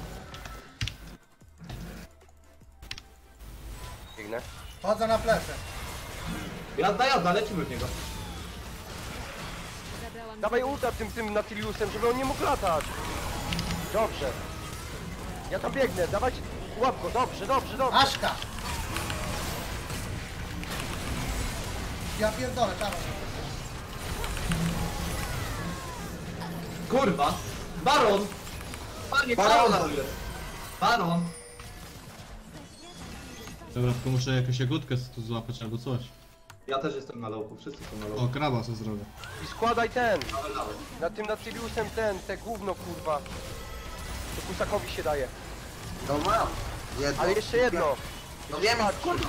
Biegnę. Chodzę na plecy. Jazda, jazda, lecimy w niego. Zabrałam... Dawaj ulta tym, tym Nautiliusem, żeby on nie mógł latać. Dobrze. Ja tam biegnę, dawajcie. Łap go, dobrze, dobrze, dobrze. Aszka! Ja pierdolę, tam. Kurwa! Baron! Panie, Barona! Baron! Baron! Dobra, tylko muszę jakąś jagódkę tu złapać albo coś. Ja też jestem na lołku, wszyscy są na O, lołku. kraba co zrobię. I składaj ten. Dawaj, dawaj. Na tym Nautiliusem ten, te gówno kurwa. To Kusakowi się daje. No mam. Jedno. Ale jeszcze jedno. No wiem, kurwa.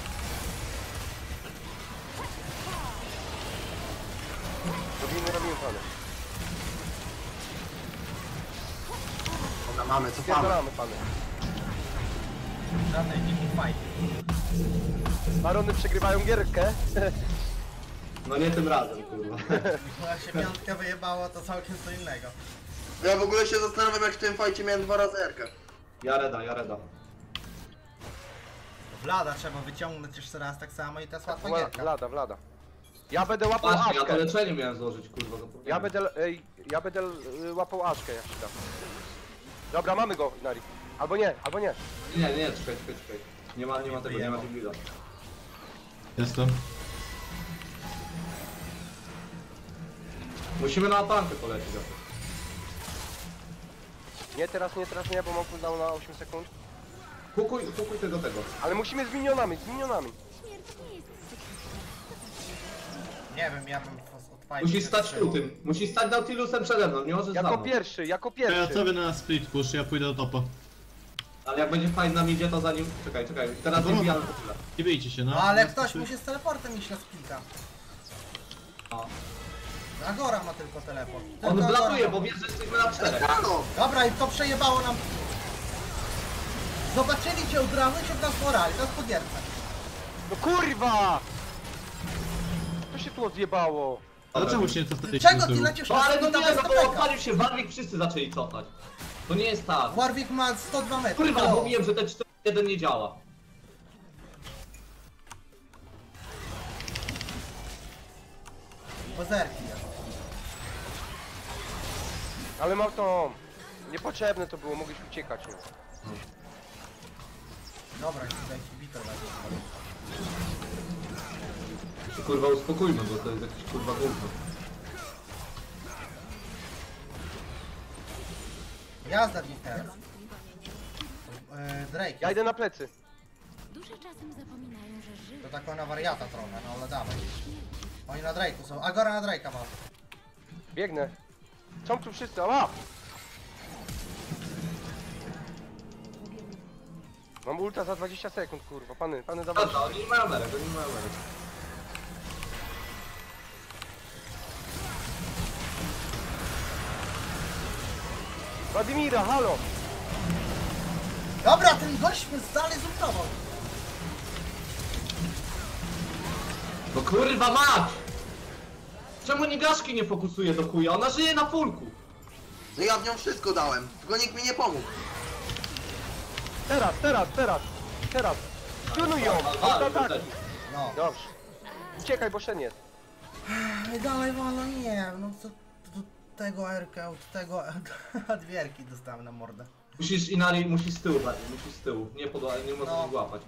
Robimy, robimy pany. Dobra, mamy, co mamy. Pierdolamy pany. Żadnej dziki fight. Barony przegrywają gierkę. No nie tym razem, kurwa. No jak się piątkę wyjebało, to całkiem co innego. Ja w ogóle się zastanawiam, jak w tym fajcie miałem dwa razy erkę. Ja reda, ja reda. Vlada trzeba wyciągnąć jeszcze raz tak samo i to jest łatwa Wla- gierka. Vlada, Vlada. Ja będę łapał Patrzcie, ja to Aszkę. leczenie miałem złożyć, kurwa. zapomniałem. Ja będę, ej, ja będę y, łapał Aszkę jak się da. Dobra, mamy go, Inari. Albo nie, albo nie. Nie, nie, czekaj, czekaj, czekaj. Nie ma, nie ma tego, nie ma Jiblida. Jestem. Musimy na apankę polecieć. jakoś. Nie, teraz nie, teraz nie, bo mam cooldown na osiem sekund. Kukuj, kukuj tego, tego. Ale musimy z minionami, z minionami. Śmierć nie jest Nie wiem, ja bym od- od fight Musisz stać zatrzymał. tu tym. Musisz stać Nautilusem przede mną, nie możesz za Jako mną. pierwszy, jako To ja pierwszy. co wy na split push, ja pójdę do topa. Ale jak będzie fajny na midzie, to zanim... Czekaj, czekaj. Teraz nie wbijamy po tyle. Nie bijcie się, no. No ale Ja ktoś split- musi z teleportem iść na splita. O. Agora ma tylko teleport. On Tylko blatuje, Agora bo ma- wie, że jesteśmy na czterech. Halo! Dobra, i to przejebało nam. Zobaczyli cię od razu i się w nas morali, to jest po gierce. No kurwa! To się tu odjebało. Ale czemu się nie cofnęliście Czego do ty tyłu? lecisz No na ale no splita nie, bez no bo tepeka? odpalił się Warwick, wszyscy zaczęli cofać. To nie jest tak. Warwick ma sto dwa metry. Kurwa, to- mówiłem, że ten cztery jeden nie działa. Pozerki jest. Ale mam to... Niepotrzebne to było, mogłeś uciekać. No. Dobra, tutaj ci biter będzie. Się kurwa uspokójmy, bo to jest jakiś kurwa gówno. Jazda w nich teraz. Yy, Drake Ja jest. idę na plecy. Dusze czasem zapominają, że żyją. To taką na wariata trochę, no ale dawaj. Oni na Drake'u są. Agora na Drake'a ma. Biegnę. Są tu wszyscy, ała! Mam ulta za dwadzieścia sekund, kurwa. Pany, pany dawaj. Dobra, oni nie mają merek, oni nie mają merek. Władimira, halo! Dobra, ten gość mnie dalej zultował. No kurwa mać! Czemu Nigaszki nie fokusuje do chuja? Ona żyje na fulku! No ja w nią wszystko dałem, tylko nikt mi nie pomógł. Teraz, teraz, teraz! Teraz! Tunuj ją! Autoataki! No. Dobrze. Uciekaj, bo Shen jest. Ej, dalej wala, nie no co... Do tego Erkę, od tego... Adwierki dostałem na mordę. Musisz Inari, musisz z tyłu bardziej, musisz z tyłu. Nie podła, nie możesz No. złapać.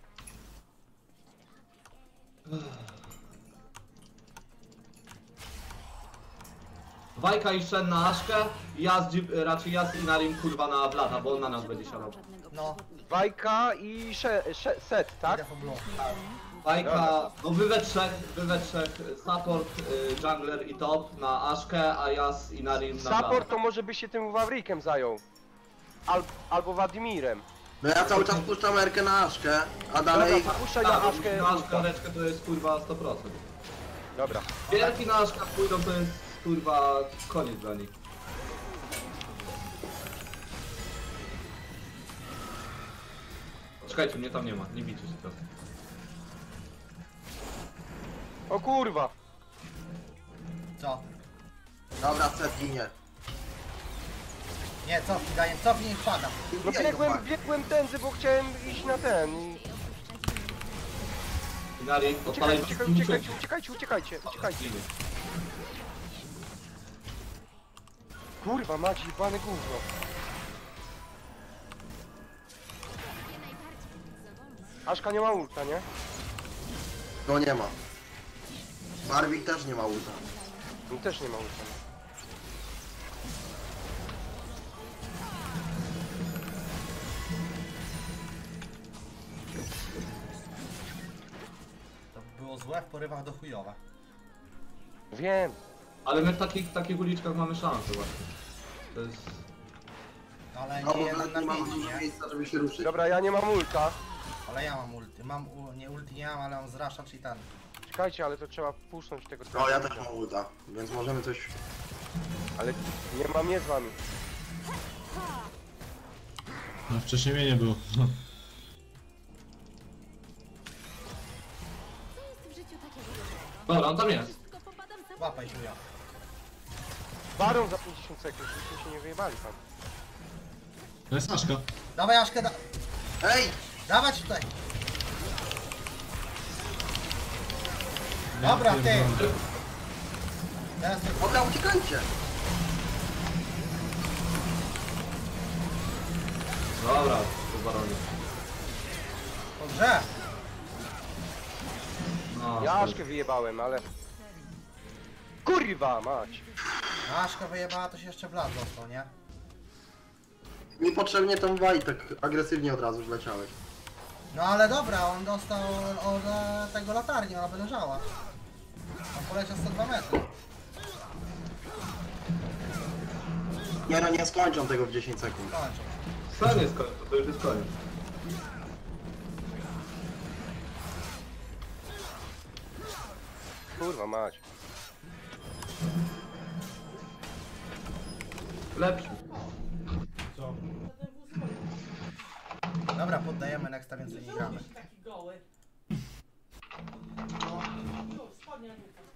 Wajka i Shen na Aszkę, ja z Jeep, raczej ja z Inarim kurwa na Blada, bo on na nas będzie siadał. No. Bajka i sze, sze, set, tak? Idę po blok. Wajka, no wy we trzech, wy we trzech, support, y, jungler i top na Aszkę, a ja z Inarim na Support Blada. to może by się tym Wawrikiem zajął. Al, albo Wadimirem. No ja cały czas puszczam Erkę na Aszkę, a dalej... Dobra, puszczaj na Tak, Aszkę. na Aszkę reczkę to jest kurwa sto procent. Dobra. Wielki na Aszkę pójdą to jest kurwa koniec dla nich. Czekajcie, mnie tam nie ma, nie bijcie się teraz. O kurwa! Co? Dobra, set ginie. Nie, cofnij, daję, cofnij i wpadam. No Jej, biegłem, chłopak. biegłem tędy, bo chciałem iść na ten. i- Inari, odpalaj Uciekajcie, uciekajcie, uciekajcie, uciekajcie, uciekajcie, uciekajcie. Kurwa, macie jebane gówno. Aszka nie ma ulta, nie? No nie ma. Barwik też nie ma ulta. On też nie ma ulta. To było złe w porywach do chujowe. Wiem. Ale my w takich, takich uliczkach mamy szansę właśnie. To jest... Ale No nie bo jeden nawet na nie ma pięć, dużo nie? miejsca, żeby się ruszyć. Dobra, ja nie mam ulta. Ale ja mam ulty. Mam, u, nie ulti nie mam, ale mam zraszacz i ten. Czekajcie, ale to trzeba pusznąć tego No ja trochę. też mam ulta, więc możemy coś... Ale nie mam mnie z wami. No wcześniej mnie nie było. Co jest w życiu takiego dobrego? Dobra, on tam jest. Wszystko popadam za Łapaj chuja. Baron za pięćdziesiąt sekund, żebyśmy się nie wyjebali tam. To jest Aszka. Dawaj Aszkę, da... Ej! dawać tutaj. Ja Dobra, ty. pierdolę. Teraz ty. Dobra, uciekajcie! Dobra, to baronie. Dobrze. No, Ja to- Aszkę wyjebałem, ale... Kurwa mać! Aszka wyjebała, to się jeszcze Vlad dostał, nie? Mi potrzebnie tą waj, tak agresywnie od razu wleciałeś. No ale dobra, on dostał od e, tego latarni, ona by leżała. On poleciał sto dwa metry. Nie no, nie skończą tego w dziesięć sekund. Kończą. Sen jest koniec, to już jest koniec. Kurwa mać. Lepszy. Dobra, poddajemy nexta, więcej nie gramy. Taki goły. No, spodnia nie